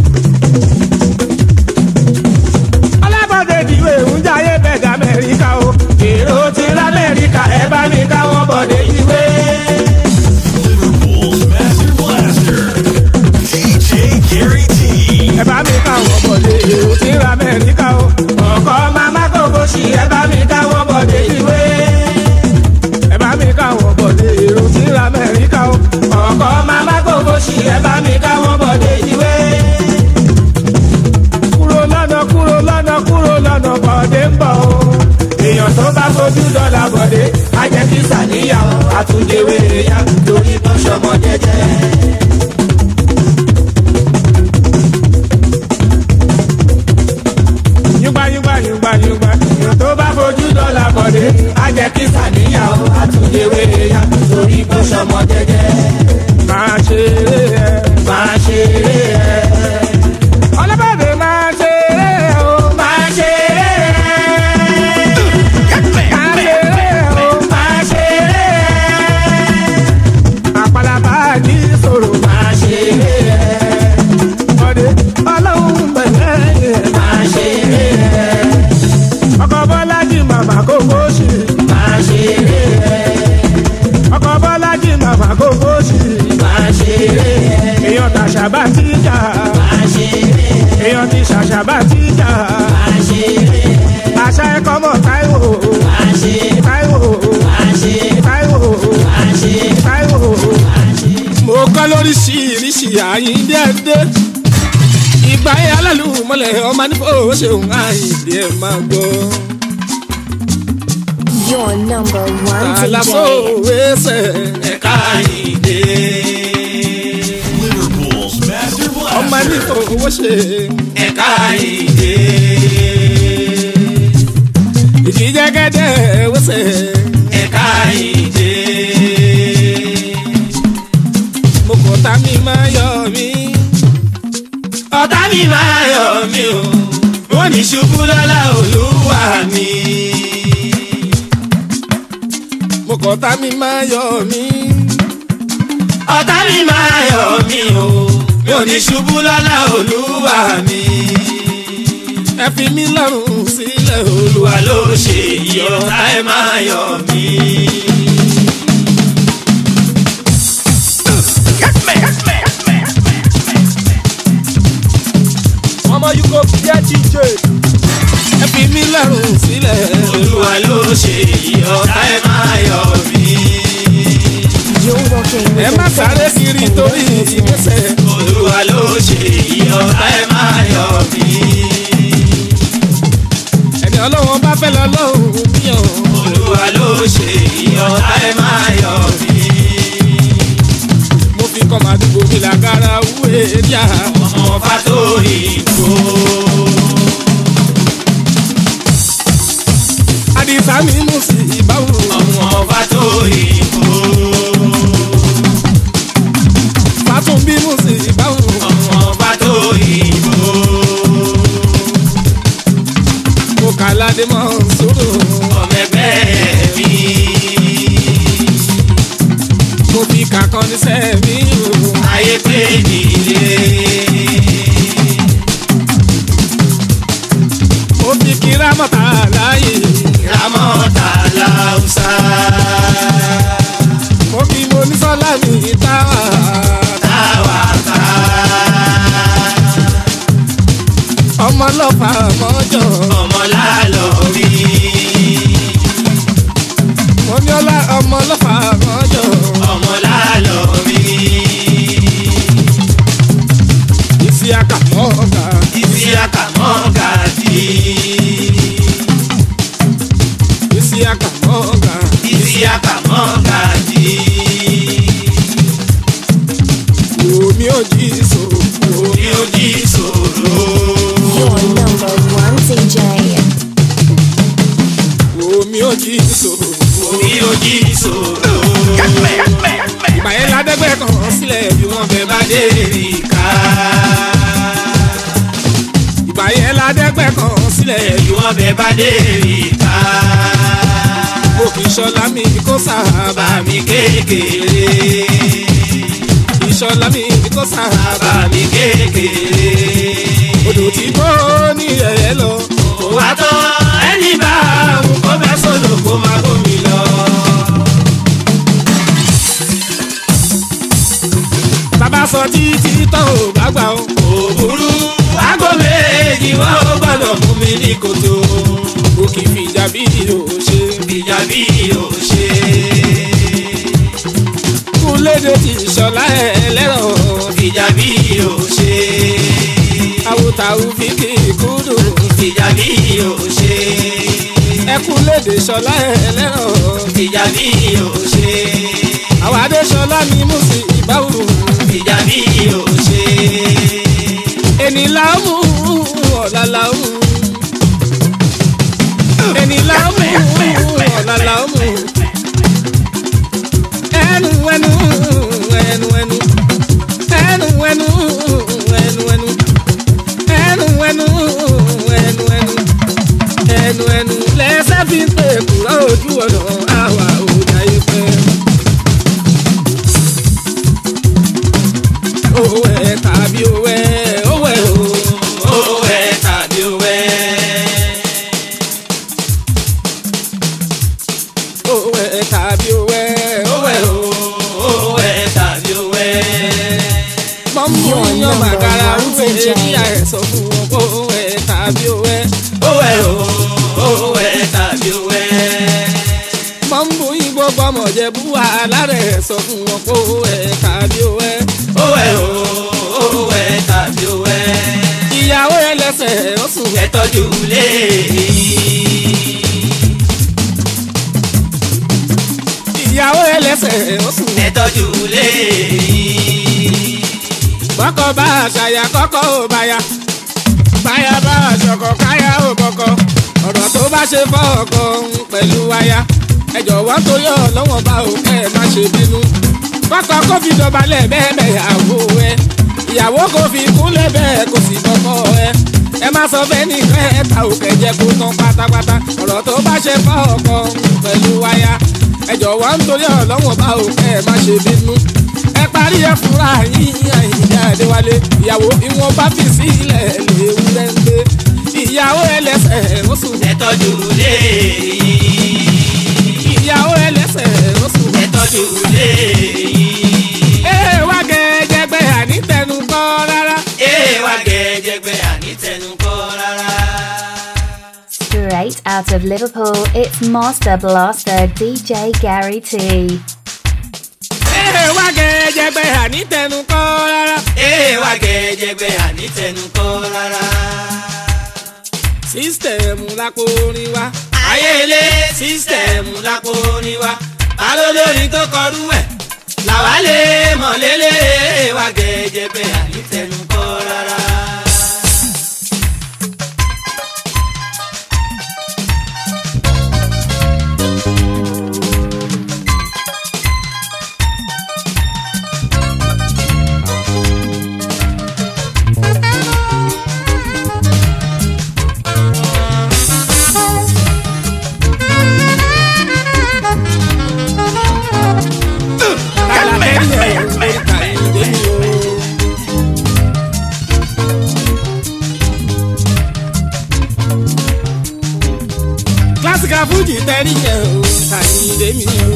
Ọlábọ̀dé ìdíwé ń jayé bẹ̀dẹ̀ Amẹ́ríkà o. Èrò ti rá Amẹ́ríkà ẹ bá mi káwọn bọ̀dé ìdíwé. Liverpool's Master Blaster, DJ Gary T. Ẹ bá mi káwọn bọ̀dé èrò ti rá Amẹ́ríkà o. Ọkọ̀ mama kòkó sí ẹ bá mi káwọn bọ̀dé ìdíwé. Ẹ bá mi káwọn bọ̀dé èrò ti rá Amẹ́ríkà o. Ọkọ̀ mama kòkó sí ẹ bá mi káwọn bọ̀dé ìdíwé. Kúrò lọ́nà bọ̀dé ń bọ̀ o. Èèyàn tó bá fojú dọ́là bọ̀dé á jẹ́ kí sàníyàwó àtúndéwé ya torí bọ́ sọmọ jẹ́jẹ́. Yúgbà èèyàn tó bá fojú dọ́là bọ̀dé á jẹ́ kí sàníyàwó àtúndéwé ya torí bọ́ sọmọ jẹ́jẹ́. Máa ṣeré ẹ. Ọlọ́bàdé máa ṣeré o. Máa ṣeré àpàlàbà ní sòrò. Máa ṣeré bọ̀dé ọlọ́run bẹ̀rẹ̀. Máa ṣeré ọkọ̀ Bọ́lájí màmá kókó sí. Máa ṣeré ọkọ̀ Bọ́lájí màmá kókó sí. Máa ṣeré èèyàn tàṣàbà tí jà. Máa ṣeré èèyàn ti ṣàṣàbà tí jà. Máa ṣeré àṣà ẹ̀kọ́ mọ̀ Táíwò. Máa ṣeré Táíwò. Máa ṣeré Táíwò. Máa ṣeré Táíwò. Mo kọ́ lóríṣiríṣi Àyìndé ẹ̀dẹ́. Ìgbà yẹn alálùmọ́lẹ̀ ọmọ nípò ṣeun Àyìndé ẹ̀ máa gbọ́. Your number one Àlàfo DJ. ẹsẹ̀ ẹ̀ka Àyìndé. Liverpool's Master Ọmọ nípò Blaster, owó ṣe ẹ̀ka Àyìndé. Ìjìjẹ́gẹ́dẹ́ wẹ́sẹ̀ ẹ̀ka Àyìndé. Mo kọ̀ tá mi máa yọ mí. Ọ̀tá mi máa yọ mí o. Wọ́n ní ṣubú lọ́lá Olúwa mi. Mo kọ̀ tá mi máa yọ mí. Ọ̀tá mi máa yọ mí o. Mi ò ní ṣubú lọ́lá Olúwa mi. ẹ fi mí lọ́rùn sílẹ̀ olúwa. Olúwa ló ṣe èyí ọ̀tá ẹ máa yọ̀ mí. Ọmọ you go get DJ. ẹ fi mí lọ́rùn sílẹ̀ Olúwa ló ṣe èyí ọ̀tá ẹ máa yọ̀ mí. You're rocking ẹ with má the sáré best kiri and the torí business. ìgbésẹ̀. Olúwa ló ṣe èyí ọ̀tá ẹ máa yọ̀ mí. ẹni ọlọ́wọ́n bá fẹ́ lọ lọ́hùn mí o. Olúwa ló ṣe èyí ọ̀tá ẹ máa yọ̀ mí. mo fi kọ́ màdúgbò mi làgàrà wúwe díà. Ọmọ Fátóyìnbó. àdìsá mi mú sí ìbáwò. Ọmọ Fátóyìnbó. fàtún bí mú sí ìbáwò. Ọmọ Fátóyìnbó. mo kà ládé mọ́ sóró. Ọmọ ẹgbẹ́ mi. mo fi kàkan ní sẹ́mi o. Ayé pé nílé. mo fi kíra mọ́ta láàyè. Ramọ́ta Láùsá. mo fi mo ní sọ́lá mi táwà. Táwàká. ọmọ lọ́fà mọ́jọ. Ọmọ Lálọ́rí. mo ní ọlá ọmọ lọ́fà mọ́jọ. Ọmọ Lálọ́rí. ìsì àkàmọ́ ọ̀gá. Ìsí àkàmọ́ gàdí. ìsì àkàmọ́ ọ̀gá. Ìsí àkàmọ́ gàdí. omi ò jí sòrò. Omi ò jí sòrò. Your number one DJ. omi ò jí sòrò. Omi ò jí sòrò. ìgbà yẹn ládẹ́gbẹ́ kan sílẹ̀ bí wọ́n fẹ́ bá dé. Èrìkà. ìgbà yẹn ládẹ́gbẹ́ kan sílẹ̀ bí Bí wọ́n bẹ bá dé èrìkà. mo kì í ṣọlá mi kó sábà. Bá mi kékeré. ìṣọlá mi kó sábà. Bá mi kékeré. odò tí kò ní ẹ̀yẹ lọ. Kò wá tán ẹni bá òun kó bẹ́ sọ̀lọ̀ kó má bómi lọ. bàbá sọ títí tán ò bá gbà ó. Òbúrú aago méjì wọ́n ó gbọ́dọ̀ mú mi ní kòtò. mo kì í fìjà bí o ṣe. Ìjà bí ò ṣe. kúlédè tí ìṣọlá ẹlẹ́rọ̀. Ìjà bí ò ṣe. àwòtàwù fi kì í kúndùn. Ìjà bí ò ṣe. ẹkúlédè ṣọlá ẹlẹ́rọ̀. Ìjà bí ò ṣe. àwọn adéṣọlá mi mú sí ìbáwò. Ìjà bí ò ṣe. ẹni láàmú ọ̀la láàmú. ẹni láàmú ọ̀la láàmú. ẹnu ẹnu ẹnu ẹnu ẹnu ẹnu ẹnu ẹnu ẹnu ẹnu ẹnu ẹnu ẹnu ẹnu lẹ́sẹ̀ fi ń pè kúrò ojú ọ̀nà àwa òòjà yìí pẹ́. owó ẹ̀ tàbí owó ẹ̀ owó ẹ̀ o. Owó ẹ̀ tàbí owó ẹ̀. owó ẹ̀ tàbí owó ẹ̀ owó ẹ̀ o. Owó ẹ̀ tàbí owó ẹ̀. mọ́mú yan màgàrà ń fẹ́ kí ẹ̀ sọ fún wọn kó owó ẹ̀ tàbí owó ẹ̀. Owó ẹ̀ o. Owó ẹ̀ tàbí owó ẹ̀. mọ́mú yín gbogbo ọmọ jẹ̀bú alárẹ̀ sọ fún wọn kó owó ẹ̀ tàbí owó ẹ̀. Owó ẹ̀ o. Owó ẹ̀ tàbí owó ẹ̀. ìyàwó ẹlẹ́sẹ̀ ó sùn. Ẹ tọ́jú lé ìyàwó ẹlẹ́sẹ̀ ó sùn. ẹ tọ́jú lé bọ́kọ bá àṣàyà kọ́kọ́ ò báyà. báyà bá àṣọkọ káyà ò bọ́kọ. ọ̀rọ̀ tó bá ṣe fọ́ ọkọ pẹ̀lú aya. ẹ jọ̀wọ́ torí ọlọ́wọ́n bá òkè má ṣe bínú. kọ́kọ́ kó fi dọ̀bálẹ̀ bẹ́ẹ̀ ìyàwó ẹ. ìyàwó kò fi kúnlẹ̀ bẹ́ẹ̀ kò sì kọ́kọ́ ẹ. ẹ má sọ fẹ́ ní kẹta òkè jẹ́ kó tán pátápátá. ọ̀rọ̀ tó bá ṣe fọ́ ọkọ pẹ̀lú aya. ẹ jọ̀wọ́ nítorí ọlọ́wọ́n bá òkè má ṣe bínú. ẹ pa rí ẹ fúnra yíyan ìyá Adéwálé ìyàwó ìwọ̀n bá fi sílẹ̀ léwúrẹ́ ń gbé ìyàwó ẹlẹ́sẹ̀ oṣù ẹ̀tọ́jú lé ìyàwó ẹlẹ́sẹ̀ oṣù ẹ̀tọ́jú lé wá gẹ́gẹ́gbẹ́ ànítẹnu kọ́ rárá. wá gẹ́gẹ́gbẹ́ ànítẹnu kọ́ rárá. Straight out of Liverpool, it's Master Blaster DJ Gary T. Wá gẹ́gẹ́gbẹ́ ànítẹnu kọ́ rárá. Wá gẹ́gẹ́gbẹ́ ànítẹnu kọ́ rárá. Sísítẹ̀mù lápò orin wa. Ayélé sísítẹ̀mù lápò orin wa. Alólórin tó kọrú ẹ̀. Làwa lè mọ̀ lélẹ̀. Wá gẹ́gẹ́gbẹ́ ànítẹnu kọ́ rárá. Fújì tẹ́rí yẹ o Àyìndé mi o.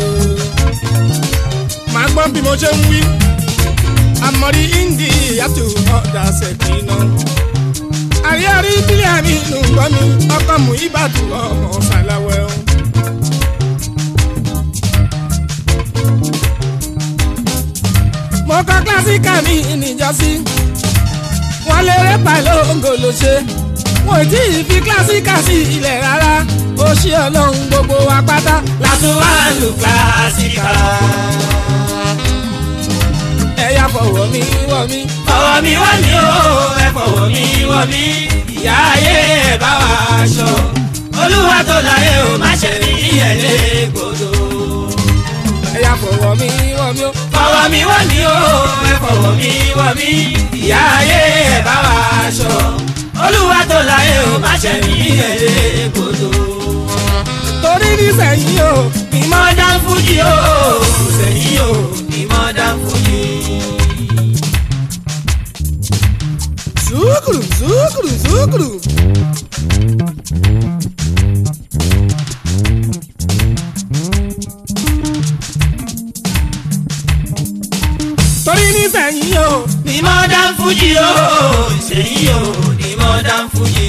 Màá gbọ́n bí mo ṣe ń wí. Àmọ̀rí Indi yàtò ọ̀dà ṣẹ̀kì náà. Àríyárí bílẹ̀ mi nù gbọ́ mi. Ọkọ̀ mú ìbàdàn ọmọ ṣàlàwẹ̀ o. Mo kọ́ kílásíkà mi níjọ́sí. Wọ́n lé rẹ́pà lóńgò ló ṣe. Wọ́n ò tí ì fi kílásíkà sí ilẹ̀ rárá. Ó ṣe Ọlọ́run gbogbo wa pátá látún wá lù kílásíkà. ẹ̀yà fọwọ́ mi wọ́ mi. fọwọ́ mi wọ́ mi o ẹ fọwọ́ mi wọ́ mi. ìyá ayé ẹ bá wa aṣọ. Olúwa tó láyé o má ṣe ní ìyẹ̀lẹ́ gbòdo. ẹ̀yà fọwọ́ mi wọ́ mi o. fọwọ́ mi wọ́ mi o ẹ fọwọ́ mi wọ́ mi. ìyá ayé ẹ bá wa aṣọ. Olúwa tó láyé o má ṣe ní ìyẹ̀lẹ́ gbòdo. Torí ní sẹ́yìn o ní modern Fuji o sẹ́yìn o ní modern Fuji. Zúkúrú zúkúrú zúkúrú. Torí ní sẹ́yìn o ní modern Fuji o sẹ́yìn o ní modern Fuji.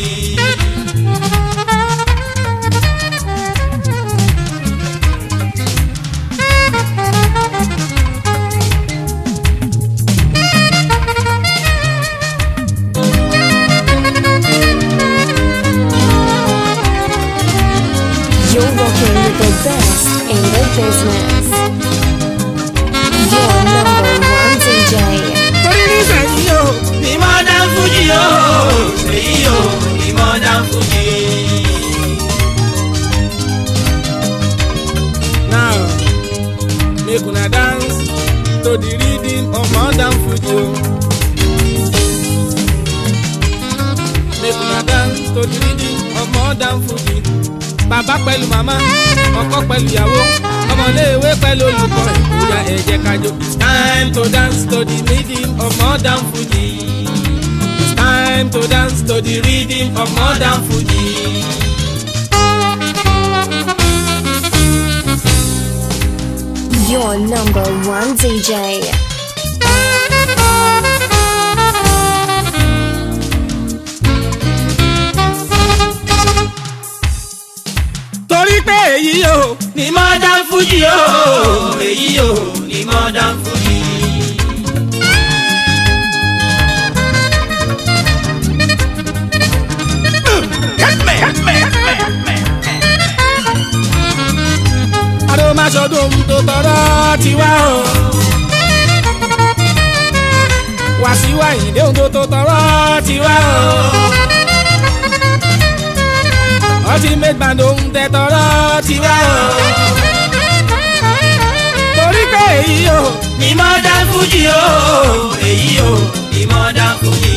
You're rocking with the best in the business. Your number one DJ. torí ní sẹ́yìn o ní modern Fuji o sẹ́yìn o ní modern Fuji. now make una dance to the rhythm of modern Fuji o. Make una dance to the rhythm of modern Fuji. Bàbá pẹ̀lú màmá, ọkọ pẹ̀lú ìyàwó, ọmọléèwé pẹ̀lú olùkọ́ ẹ̀. Bóyá ẹ jẹ́ ká jó. It's time to dance to the rhythm of modern Fuji. It's time to dance to the rhythm of modern Fuji. Your number one DJ. Torí pé èyí o ní modern Fuji o èyí o ní modern Fuji. àrò máa ṣọdún tó tọrọ tiwa o. Wàsíù Àyìndé ohun tó tọrọ tiwa o. Ultimate band ohun tẹ tọrọ tiwa o. Torí pé èyí o ní modern Fuji o èyí o ní modern Fuji.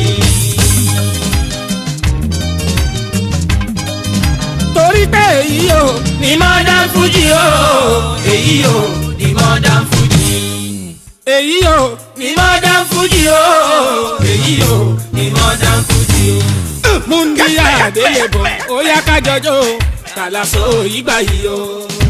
torí pé èyí o ní modern Fuji o èyí o ní modern Fuji. èyí o ni modern fuji o èyí o ni modern fuji o. Múndíá Adélébọ̀ ó yá ká jọjọ́ Kàlàsó ìgbà yìí o.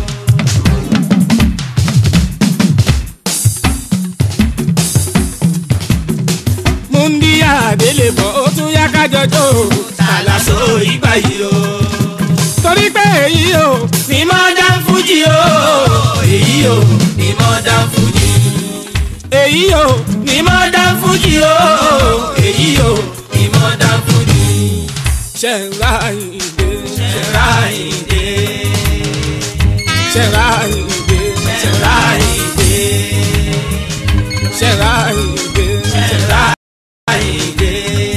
Múndíá Adélébọ̀ ó tún yá ká jọjọ́ Kàlàsó ìgbà yìí o. torí pé èyí o ni modern fuji o èyí o ni modern fuji. èyí o ni modern fuji o èyí o ni modern fuji. Ṣẹ̀nrà Àyìndé Ṣẹ̀nrà Àyìndé Ṣẹ̀nrà Àyìndé Ṣẹ̀nrà Àyìndé Ṣẹ̀nrà Àyìndé Ṣẹ̀nrà Àyìndé.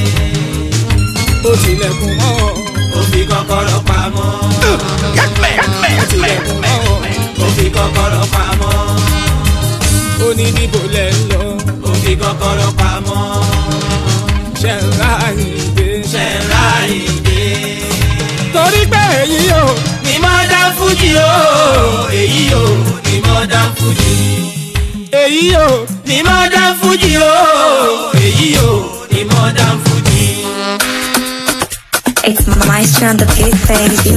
ó tilẹ̀kùn mọ́ ó fi kọ́kọ́rọ́ pamọ́. ó tilẹ̀kùn mọ́ ó fi kọ́kọ́rọ́ pamọ́. ó ní níbo lẹ̀ ń lọ ó fi kọ́kọ́rọ́ pamọ́. Ṣẹ̀nrà Àyìndé Ṣẹ̀nrà Àyìndé. torí pé èyí o ni modern fuji o èyí o ni modern fuji. èyí o ni modern fuji o èyí o ni modern fuji. It's Maestro on the beat, baby.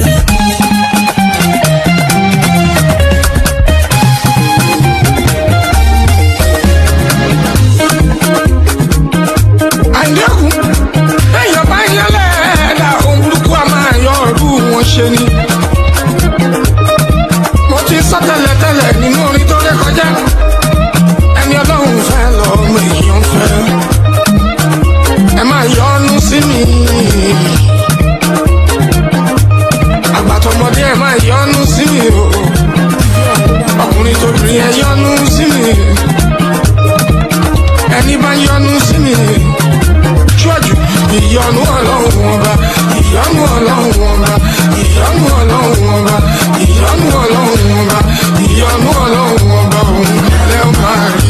àyẹ̀kùn èèyàn bá yẹlẹ̀ ẹ̀dá ohun burúkú a máa yọ ọ̀rú wọn ṣe ni. mo ti sọ tẹ́lẹ̀tẹ́lẹ̀ nínú orin tó ré kọjá ẹni ọlọ́run fẹ́ lọ́mọ èèyàn fẹ́ ẹ máa yọ́nú sí mi. àgbàtọ̀mọdé ẹ máa yọ́nú sí mi o ọkùnrin tóbìnrin ẹ yọ́nú sí mi ẹni bá yọ́nú sí mi ṣọ́jú ìyọ́nú ọlọ́run ọba ìyọ́nú ọlọ́run ọba ìyọ́nú ọlọ́run ọba ìyọ́nú ọlọ́run ọba ìyọ́nú ọlọ́run ọba òun ẹlẹ́ máa rí.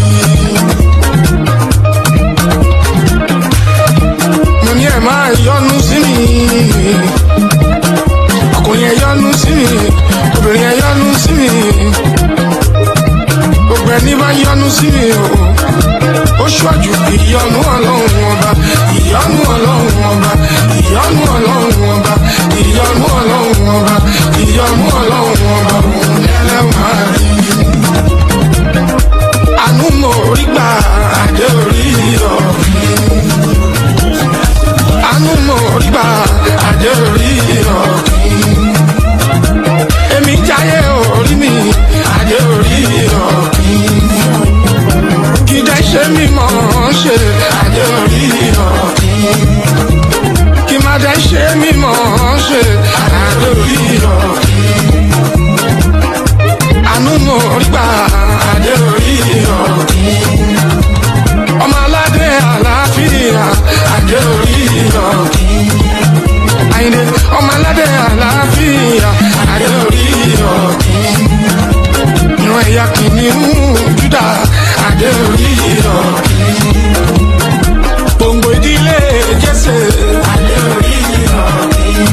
mo ní ẹ máa yọ́nú sí mi ọkùnrin ẹ yọ́nú sí mi obìnrin ẹ yọ́nú sí mi gbogbo ẹni bá yọ́nú sí mi o ó ṣọ́jú ìyọ́nú ọlọ́run ọba ìyọ́nú ọlọ́run ọba ìyọ́nú ọlọ́run ọba ìyọ́nú ọlọ́run ọba ìyọ́nú ọlọ́run ọba òun ẹlẹ́wọ̀n rí. àánú mo rí gbà àdé orí ọ̀gbìn. àánú mo rí gbà àdé orí ọ̀gbìn. èmi jáyé orí mi àdé orí ọ̀gbìn. Kìdẹ́ ṣe mímọ́ ṣe àdé orí ọ̀gbìn. Kì má dẹ́ ṣe mímọ́ ṣe àdé orí ọ̀gbìn. Àánú mo rí gbà àdé orí ọ̀gbìn. Ọmọ aládé àlàáfíà àdé orí ọ̀gbìn. Àyìndé ọmọ aládé àlàáfíà àdé orí ọ̀gbìn. Ìran ẹ̀yà kìnìún Júdà àdé orí ọ̀gbìn. Gbòǹgbò ìdílé Jésè àdé orí ọ̀gbìn.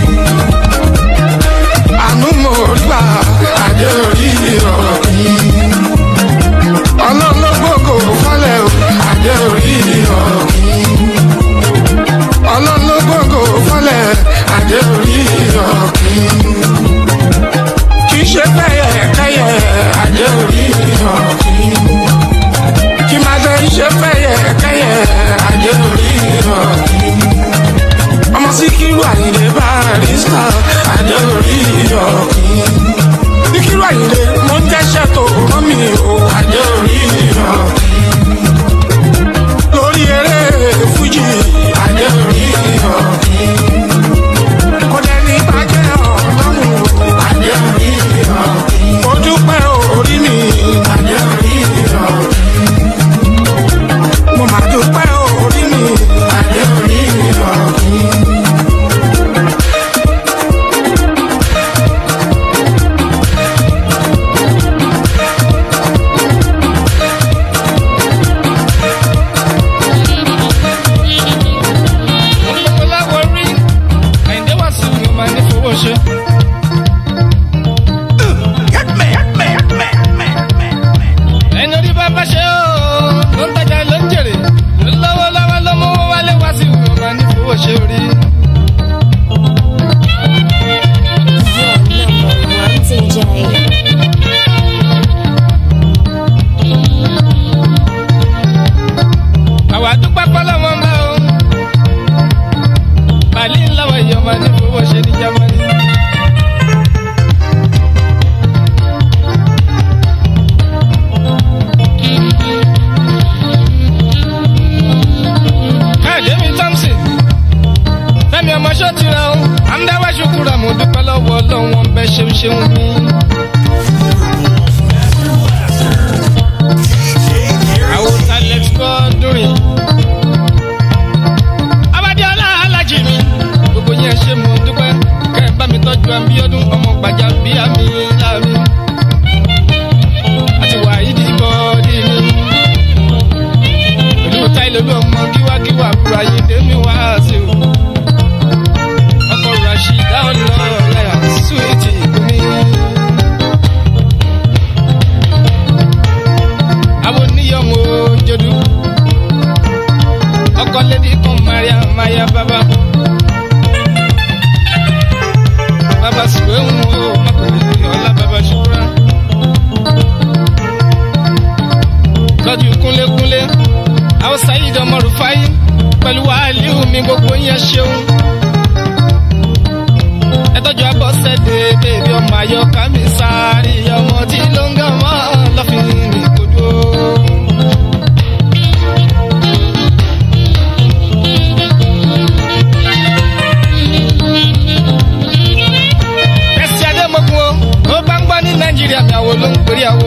Àánú mo rí gbà àdé orí ọ̀gbìn. Ọlọ́run ló gbógo fọ́lẹ̀ o àdé orí ọ̀gbìn. Ọlọ́run ló gbógo fọ́lẹ̀ àdé orí ọ̀gbìn. Kì í ṣe kẹ́yẹ àdé orí ọ̀gbìn. Kì máa dẹ́ ṣe kẹ́yẹ àdé orí ọ̀gbìn. Ọmọ Síkírù Àyìndé Barrister àdé orí ọ̀gbìn. Síkírù Àyìndé mo ń jẹ́ṣẹ́ tó rán mi o àdé orí ọ̀gbìn. Lórí eré Fújì àdé orí ọ̀gbìn. Kò dẹ́ni bàjẹ́ ọlọ́run o àdé orí ọ̀gbìn. Mo dúpẹ́ orí mi àdé orí ọ̀gbìn. Mo máa dúpẹ́ orí mi àdé orí ọ̀gbìn. ẹni orí bá bá ṣe ó ló ń tajà ló ń jèrè. dúpẹ́ lọ́wọ́ ọlọ́wọ́n bẹ́ ṣeun ṣeun mi. àwọn talent kọ́ dúrin. Abadiola alájì mi gbogbo yẹn ṣe mo dúpẹ́ kẹ́ ẹ bá mi tọ́jú Abíọ́dún ọmọ gbàjà bí àmì láàrin. àti wàhídì bọ́ọ̀dì mi. pẹ̀lú táìlì olú ọmọ kíwákíwá àbúrò ayédè mi wá sí o. ọkọ Rashida ọlọ́ọ̀lẹ́ àsúwìtì mi. àwọn oníyọ̀mọ̀ òjòdú. ọkọ lady kan Maria baba. baba sùwé ń wo mọ̀kànlélẹ́ ọ̀la baba ṣúra. lọ́jú kúnlékúnlé àwọn Saheed ọmọ Rufai pẹ̀lú Wàlíù mi gbogbo yẹn ṣeun. ẹ tọ́jú Abọ́sẹ̀dé bèbí ọmọ Àyọ̀ká mi sáré ọmọ tí ló ń gàn mọ́ lọ́fìn ní kodo. ẹsẹ̀ adémọ́gun ó bá ń gbọ́ ní Nàìjíríà mi àwo ló ń pèrè àwo.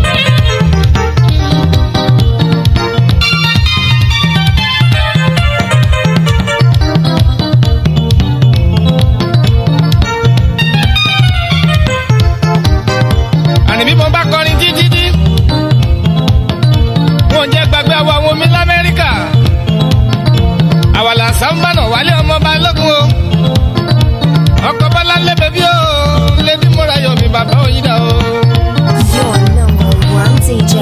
bí mo bá kọrin títí wọn jẹ́ gbàgbé àwọn ohun mi l'Amẹ́ríkà àwàlà sàmbànà wálé ọmọ balógun o ọkọ bọ́lá lé bèbí o lẹ́bí múra yọ mi bàbá òyìnbá o. Your number one DJ.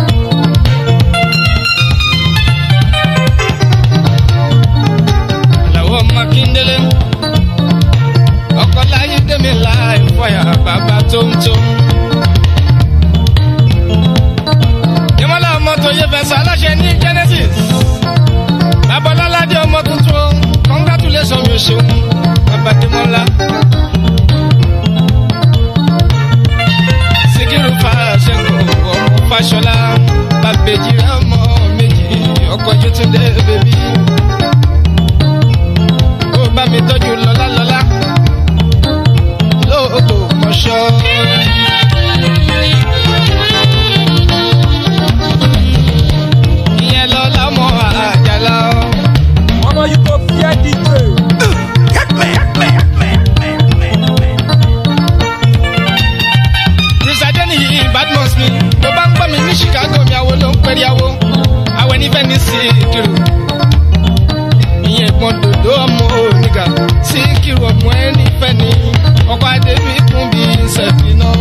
làwọn ọmọ Akíndélé ọkọ láyé dèmi láì fọyà bàbá tóńtó. tó yẹ fẹsẹ̀ aláṣẹ ní Genesis. Babalọ́ládé ọmọ tuntun congratulation mi ò ṣeun Babadémọ́lá. Síkírù Fàṣẹkọ̀ ọmọ Fàṣọlá. Bàbèjì rẹ̀ ọmọ méjì ọkọ̀ Yétúndé bèbí. Ó bá mi tọ́jú lọ́lá lóògùn mọ́ṣọ́. Mama, you go fear DJ. Rìsàdẹ́nì yìí Badmus mi, tó bá ń gbọ́ mi ní Chicago mi àwo ló ń pẹ́rí àwo, àwẹ̀ ní Venice Síkírù. Ìyẹn ìpọ́n dòdò ọmọ oníga, Síkírù ọmọ ẹni fẹ́ ni, ọkọ̀ adé mi kún bí sẹ́fì náà.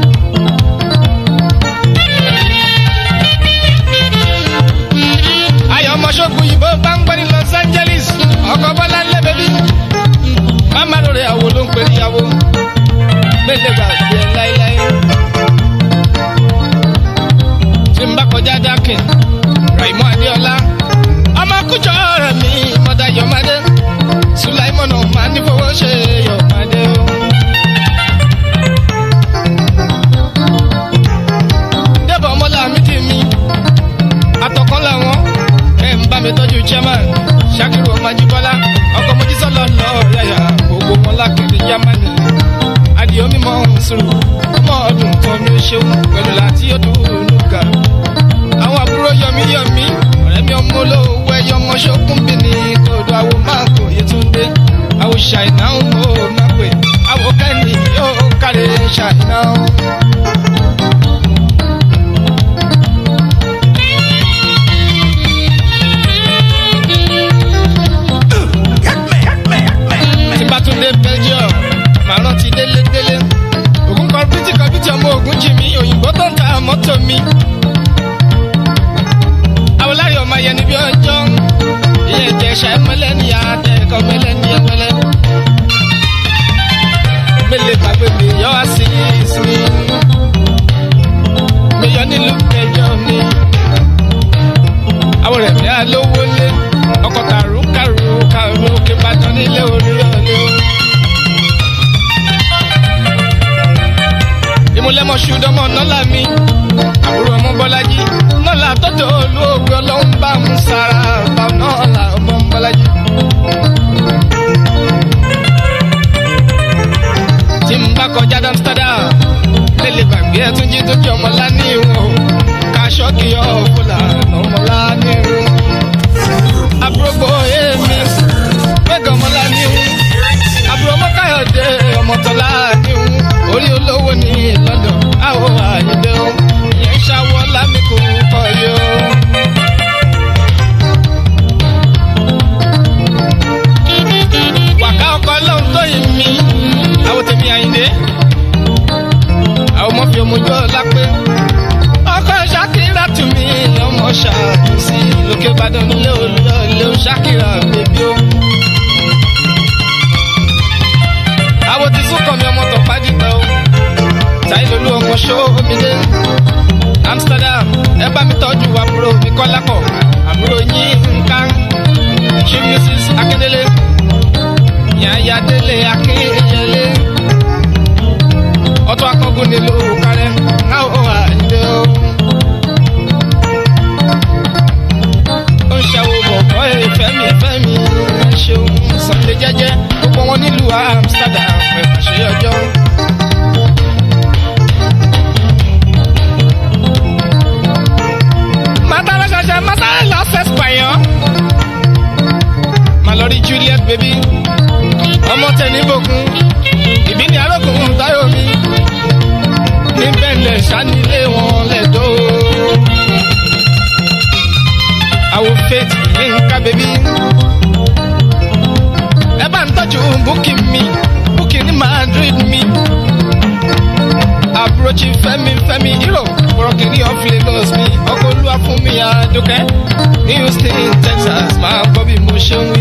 Ayọ̀mọ̀ṣọ́gun yìnbọn bá ń gbọ́ ní Los Angeles ọkọ̀ bọ́lá ńlẹ̀ bẹ́bí mama lórí àwo ló ń pè níyàwó mélòó gbàgbé láéláé tí n bá kọjá dákìn Raimọ́ Adéọlá ọmọ kújọ rẹ̀ mi mọ́dá Yọ̀mádé Sùláìmọ̀nà máa ní fowó ṣe Yọ̀mádé o. Débọ̀ ọmọlá mi dì mí àtọ̀kọ́ làwọn bá mi tọ́jú chairman Ṣakiru Ọmọjíbọ́lá ọkọ̀ Mojísọ́lá lọ yàyà gbogbo wọn lákìrì Jámánì adìyẹ mímọ́ sùúrù ọmọ ọdún kan mi ṣeun pẹ̀lú láti ọdún olùkà àwọn àbúrò yọmí ọ̀rẹ́ mi ọmọ olówó ẹyọ ọmọ ṣókùn bí ní kòdó àwọn máàkò Yétúndé àwọn ṣàìná ń mọ máa pè àwọn kẹ́ni yóò kárẹ̀ ṣàìná. Dé Belgium màá rántí délé ògùn kọ̀bìtì ọmọ ògùn jì mí òyìnbó tó ń ta mọ́tò mi. Awolari ọmọ yẹn níbi ọjọ́ ìyẹn ìjẹ̀ṣà ẹ̀mọ́lẹ́ ní àtẹ̀kọ́ mẹ́lẹ́ ní ẹ̀wẹ́lẹ́. Mélé gbàgbé mi yọ wá sí ìsinmi mi yọ nílùú kẹjọ mi. Àwọn rẹ̀ bí alówó lé ọkọ̀ kàrú òkè Ìbàdàn nílé orí ọ̀lẹ́ o. Ìmúlẹ́mọ̀ ṣùdọ́mọ̀ nọ́là mi àbúrò ọmọ Bọ́lájí nọ́là tọ́tọ̀ olóògbé ọlọ́run bá mú sára bá nọ́là ọmọ Bọ́lájí. bí ẹ tún jí tó jẹ́ ọmọlá ní ìwọ̀n kaṣọ́ kí ọ fúlàní ọmọlá ní ìwọ̀n. àbúrò èmi gbẹ̀gàn ọmọlá ní ìwọ̀n. àbúrò mọ́káyọ̀dé ọmọtọ́lá ní ìwọ̀n. orí olówó ní London àwọ̀ àyẹ̀dẹ̀ o ìyẹn ń ṣàwọ̀ lámì kò kọ́ yó. wàká ọkọ̀ ọlọ́run tó yìí mi àwọn tèmi Àyìndé àwọn ọmọ fi omojú ọlá pé ọkọ Ṣakira tù mí ọmọ ṣàtúnṣe lókè Ìbàdàn nílé olùyọlé Ṣakira bèbí o. àwọn ti sún kàn mí ọmọ tó pàdé pẹ́ o Táìlólú ọmọ ṣó omidé Amsterdam ẹ bá mi tọ́jú àbúrò mi Kọ́lápọ̀ àbúrò yín nǹkan ṣé Mrs. Akíndélé yàyà délé Akínyẹlé ọtún akọgun nílò kárẹ náà Àyìndé o. ó ń ṣàwò bọ̀bọ̀ Fẹ́mi ṣeun Sunday jẹ́jẹ́ gbogbo wọn nílùú Amsterdam pẹ̀lú ṣe ọjọ́. mátàlá ṣàṣà mátàlá lọ́sẹ̀ spayọ́ màlọ́rí Juliet baby ọmọ tẹ̀lé bòkun ìbí ni arókùnrin táyọ̀ mi níbẹ̀ lẹ̀ ṣánilé wọn lẹ́dọ̀. àwọn faith Yínká bèbí ẹ bá ń tọ́jú búkì mi búkì ní Madrid mi. àbúròchì Fẹ́mi hero bọ̀rọ̀kìnní of Lagos mi ọkọ̀ olúwa fún mi Àdùkẹ́ ní Houston Texas máa gbọ́ bí mo ṣe ń wí.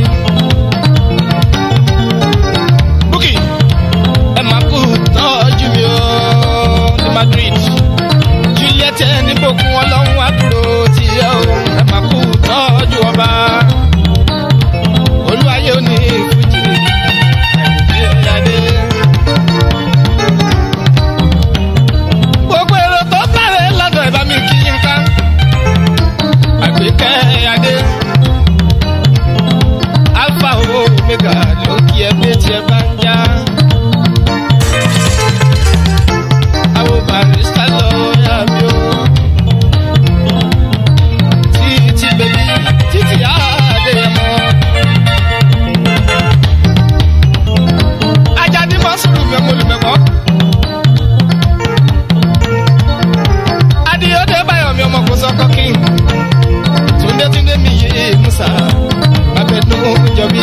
búkì ẹ máa kú tọ́jú mi o ní Madrid Juliet ní bòkun ọlọ́run àdúró ti yẹ o ẹ máa kú tọ́jú ọba olúwayé ò ní ìfújì ẹ̀ẹ́dẹ́gbẹ̀dẹ́. gbogbo èrò tó bẹ̀rẹ̀ lọ́dọ̀ ẹ̀ bá mi kí yín ká Àgbékẹ́ Adé Alpha Omega ló kí ẹ bí tí ẹ bá ń já. àwọn barista lọ́ọ́yà mi ò títí bèbí títí Adéyẹmọ. Ajadi Mọ́sùrù mi ọmọ olùmẹ̀kọ́. Adìyọ́dé Báyọ̀ mi ọmọ kò sọ́kọ́ kí. Túndé mi yé Musa Abẹ́nú Jọbí.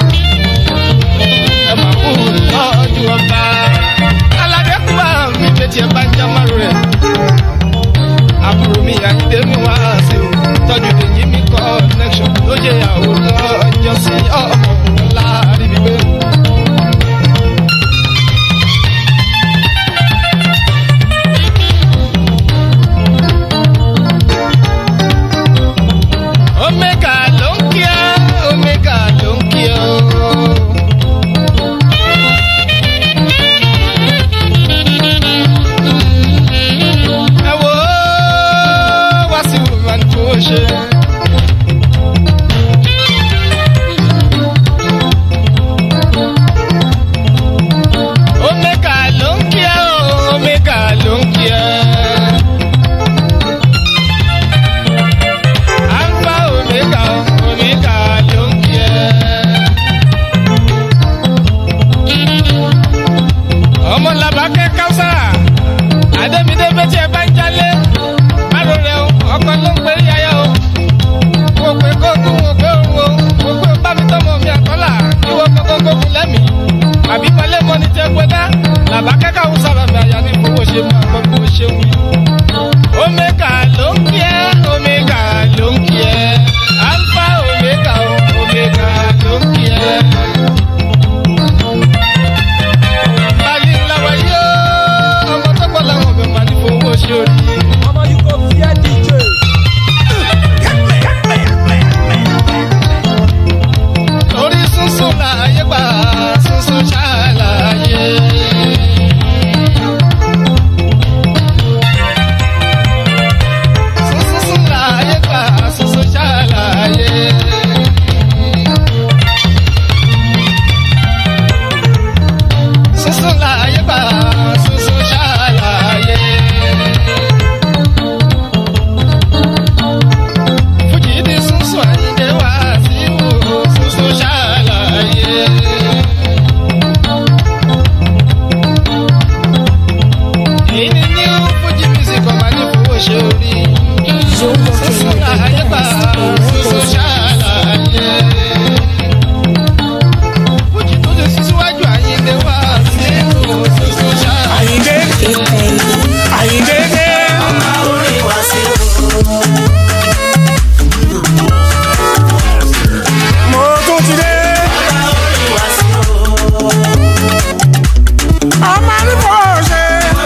ẹ máa kú lọ́jú ọba. Aládé kúbà mi létí ẹ bá ń jámárù rẹ̀. àbúrò mi Àyìndé mi wá sí o. tọ́jú èyí mi connection ló jẹ́ ìyàwó lọ́jọ́ sí ọmọ láàrin mi gbé. Omega ló ń kí ẹ, Omega ló ń kí ẹ o. ẹ wo wá sí woman tó ṣe. Omega ló ń kí ẹ o, Omega ló ń kí ẹ. Alpha Omega, Omega ló ń kí ẹ. ọmọ Làbákẹ́ Káúsà Adémídé méjì ẹ bá ń jalè bárò rẹ o ọkọ ló ń pè é yáyá o. wò pé kó kú wò pé òun o wò pé bá mi tọmọ mi àkọlà ìwọ kókó kún lẹ́mìí àbí mọ́lẹ́ mọ́ ní tẹ́ gbẹ́dá Làbákẹ́ Káúsà bàbá àyà ní fowó ṣe máa gbọ́ bó ṣe wù. Omega ló ń kí ẹ, Omega ló ń kí ẹ. Alpha Omega o, Omega ló ń kí ẹ. Bali ńláwọ̀ yóò ọmọ tó pọ̀ láwọn ọ̀bẹ máa ní fowó ṣe orí. Mama, you go fear DJ. Orí sunsun láàyè gbà, sunsun ṣáàlàyé. ọmọ nípa òṣè.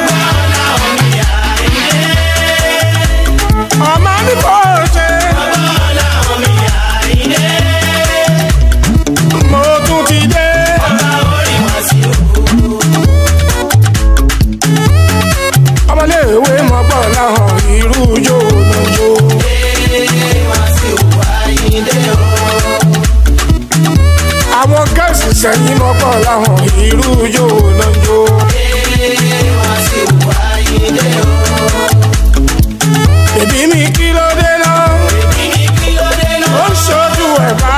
ọmọ nípa òṣè. mo tún ti dé. ọmọléèwé mọ́gbọ́n láhàn irú yóò lọ́jọ́. àwọn gẹ̀ẹ́sì sẹ́yìn mọ́gbọ́n láhàn irú yóò lọ́jọ́. bèbí mi kí ló dé náà. ó ń ṣojú ẹ̀ bá.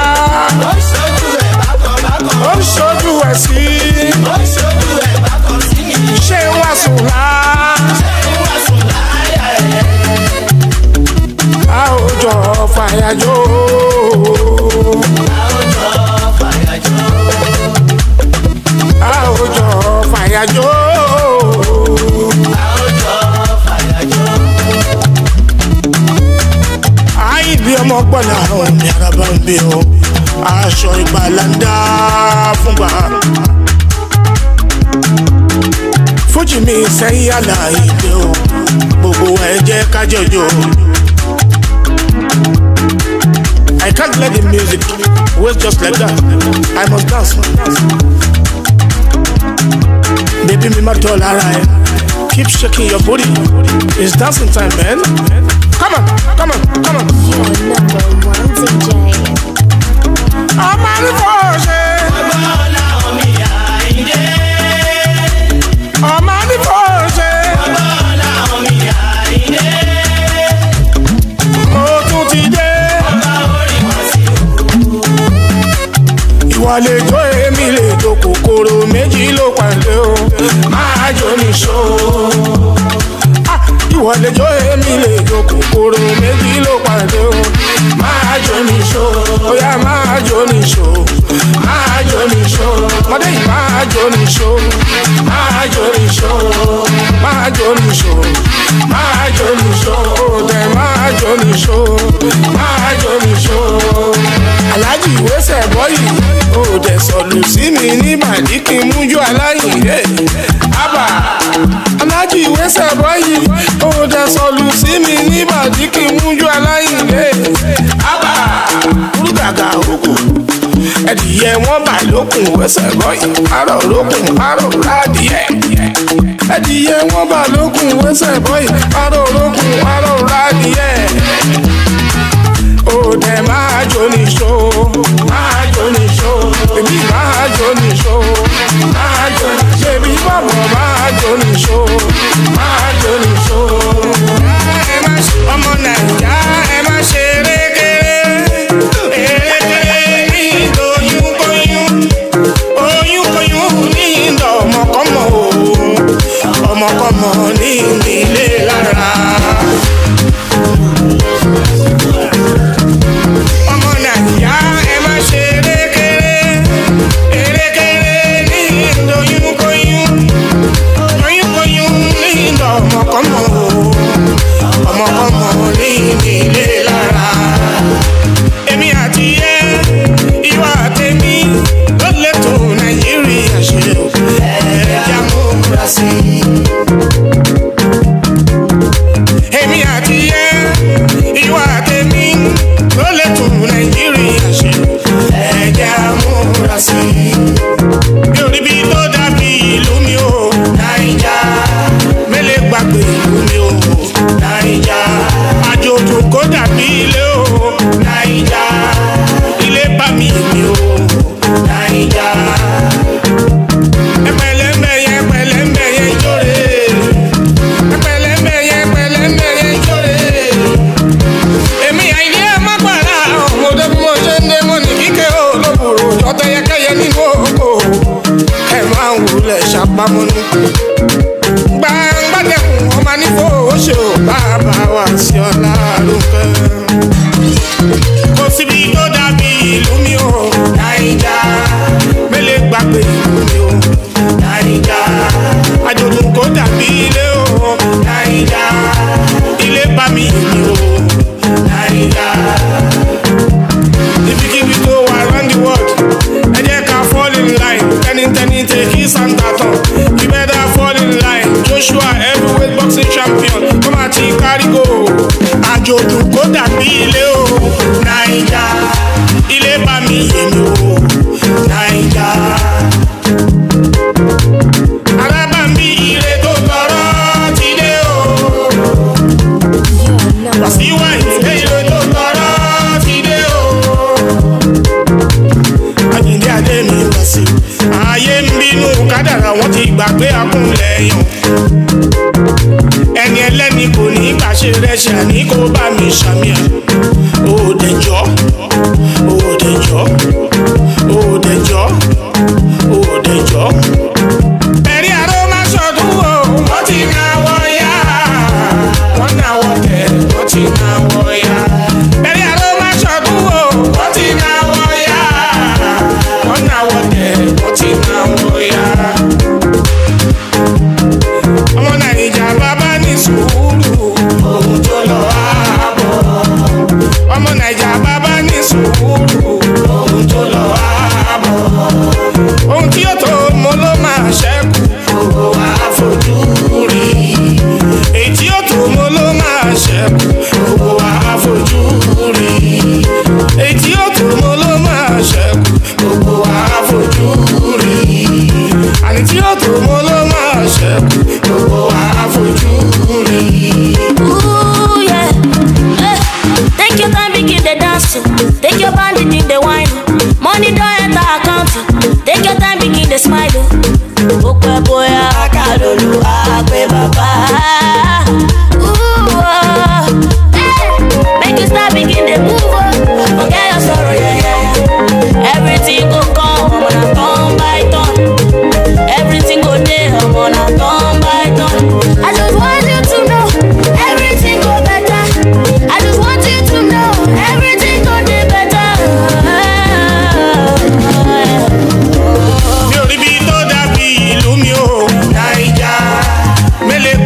ó ń ṣojú ẹ̀ sí. ṣé wàá sùn lá. a ò jọ fàyàjò. a ò jọ fàyàjò. àìbí ọmọ gbọ́dọ̀ àwọn ẹ̀mí araba ń bí o. aṣọ ìgbàlanda fúngbà. fújì mi sẹ́yìn àlàyé dé o. gbogbo ẹ̀ jẹ́ kájọjọ. I can't let the music waste just like that. I must dance. Baby, me my doll, alright. Keep shaking your booty. It's dancing time, man. Come on, come on, come on. Your number one DJ. I'm on the force. I'm on the force. Oh, today. Ìwà lè jó èmi lè jó kòkòrò méjì ló pàdé o. Máa jó ní ṣó. Ìwà lè jó èmi lè jó kòkòrò méjì ló pàdé o. Máa jó ní ṣó. Óyá máa jó ní ṣó. Máa jó ní ṣó. Mọ̀dé yìí máa jó ní ṣó. Máa jó ní ṣó. Máa jó ní ṣó. Máa jó ní ṣó. Dẹ̀ máa jó ní ṣó. Máa jó ní ṣó. Aláàjì ìwé sẹ̀bọ́ yìí. Ó dẹ̀ sọ̀lù sí mi ní bàdí kí n mújú aláìyé. Àbà Aláàjì ìwé sẹ̀bọ́ yìí. Ó dẹ̀ sọ̀lù sí mi ní bàdí kí n mújú aláìyé. Àbà Rúgàgà òkú. Ẹ̀dìyẹ wọn bà lókun ìwé sẹ̀bọ́ yìí. Àrò lókun àrò rádìyẹ. Ẹ̀dìyẹ wọn bà lókun ìwé sẹ̀bọ́ yìí. Àrò lókun àrò rádìyẹ. Ó dẹ̀ máa jó ní ṣó. Máa jó ní ṣó. Bèbí máa jó ní ṣó. Máa jó ní ṣó. Bèbí bàbọ̀ máa jó ní ṣó. Máa jó ní ṣó. Ọmọ Nàìjíríà ẹ má ṣe erékeré. Erékeré ní ìdòyún kóyún. Oyún kóyún ní ìdọ̀ ọmọkọ́mọ o. Ọmọkọ́mọ ní ìdílé lára. Ọmọ Nàìjíríà ẹ má ṣe erékeré. Erékeré ní ìdòyún kóyún. Oyún kóyún ní ìdọ̀ ọmọkọ́mọ o. Ọmọkọ́mọ ní ìdílé lára. Èmi àti ẹ ìwà tèmi ló lè tó Nàìjíríà ṣe o. Ẹ̀ẹ́dá múra sí i. Èmi àti ẹ ìwà tèmi ló lè tó Nàìjíríà ṣe o. Ẹ̀ẹ́dá múra sí i. Mi ò ríbi tó dàbí ìlú mi o. Naija mélé gbàgbé ìlú mi o. Naija àjòjò kó dàbí ilé o. Naija ilé bá mi mi o. Naija ẹpẹlẹmbẹyẹ ẹpẹlẹmbẹyẹ jóre. Ẹpẹlẹmbẹyẹ ẹpẹlẹmbẹyẹ jóre. Èmi àìní ẹ má gbàrà ọmọdé bí mo ṣe ń dé mo ní kíkẹ́ o lóbùrò ọtẹyẹkẹyẹ nínú oko. Ẹ máa ń wulẹ̀ ṣàpamọ́ ní. Gbàngbàdẹ̀kùn ọmọ nífò ṣe ò bàbá wa sí ọlá lókè. Kò síbi tó dàbí ìlú mi o. Naija mélé gbàgbé ìlú mi o. Naija àjòjò kó dàbí ilé o. Naija ilé bá mi mi o. Naija ibikíbi tó wà round the world. Ẹ jẹ́ ká fall in line. Tẹ́nitẹ́ni tẹ kí Santa tán. Ibẹ̀ ìgbàgbé akúnlẹ̀yàn ẹni ẹlẹ́ni kò ní gbàṣẹ rẹ̀ ṣe àní kó bá mi ṣàmìà òdẹjọ́ òdẹjọ́ òdẹjọ́ òdẹjọ́ ẹ̀rí àrò má ṣọdún o wọ́n ti náwó yá wọ́n náwó tẹ̀ wọ́n ti náwó yá ẹ̀rí àrò má ṣọdún o wọ́n ti náwó yá wọ́n náwó tẹ̀ wọ́n ti náwó yá. ọmọ nàìjíríà bàbá ní sùúrù ohun tó lọ ààbọ̀ ọmọ nàìjíríà bàbá ní sùúrù ohun tó lọ ààbọ̀ ohun tí yóò tó mo ló máa ṣẹ́kù gbogbo wa fojú rí èyí tí yóò tó mo ló máa ṣẹ́kù gbogbo wa fojú rí èyí tí yóò tó mo ló máa ṣẹ́kù gbogbo wa fojú rí àní tí yóò tó mo ló máa ṣẹ́kù gbogbo wa fojú rí. Ooh, yeah. Take your time, begin the dance. Take your bandit in the wine. Money don't enter account. Take your time, begin the smile. Okwe boya, akalolu, akwe baba. Ooh, make you start, begin the move. Forget your sorrow, yeah, yeah. Everything go come, I'm gonna turn by turn. Everything go there, I'm gonna turn by turn. I just want you to know everything go better. I just want you to know everything go dey better. Mi ò rí bí tó dàbí ìlú mi ò Naija mélèé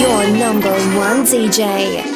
Your number one DJ.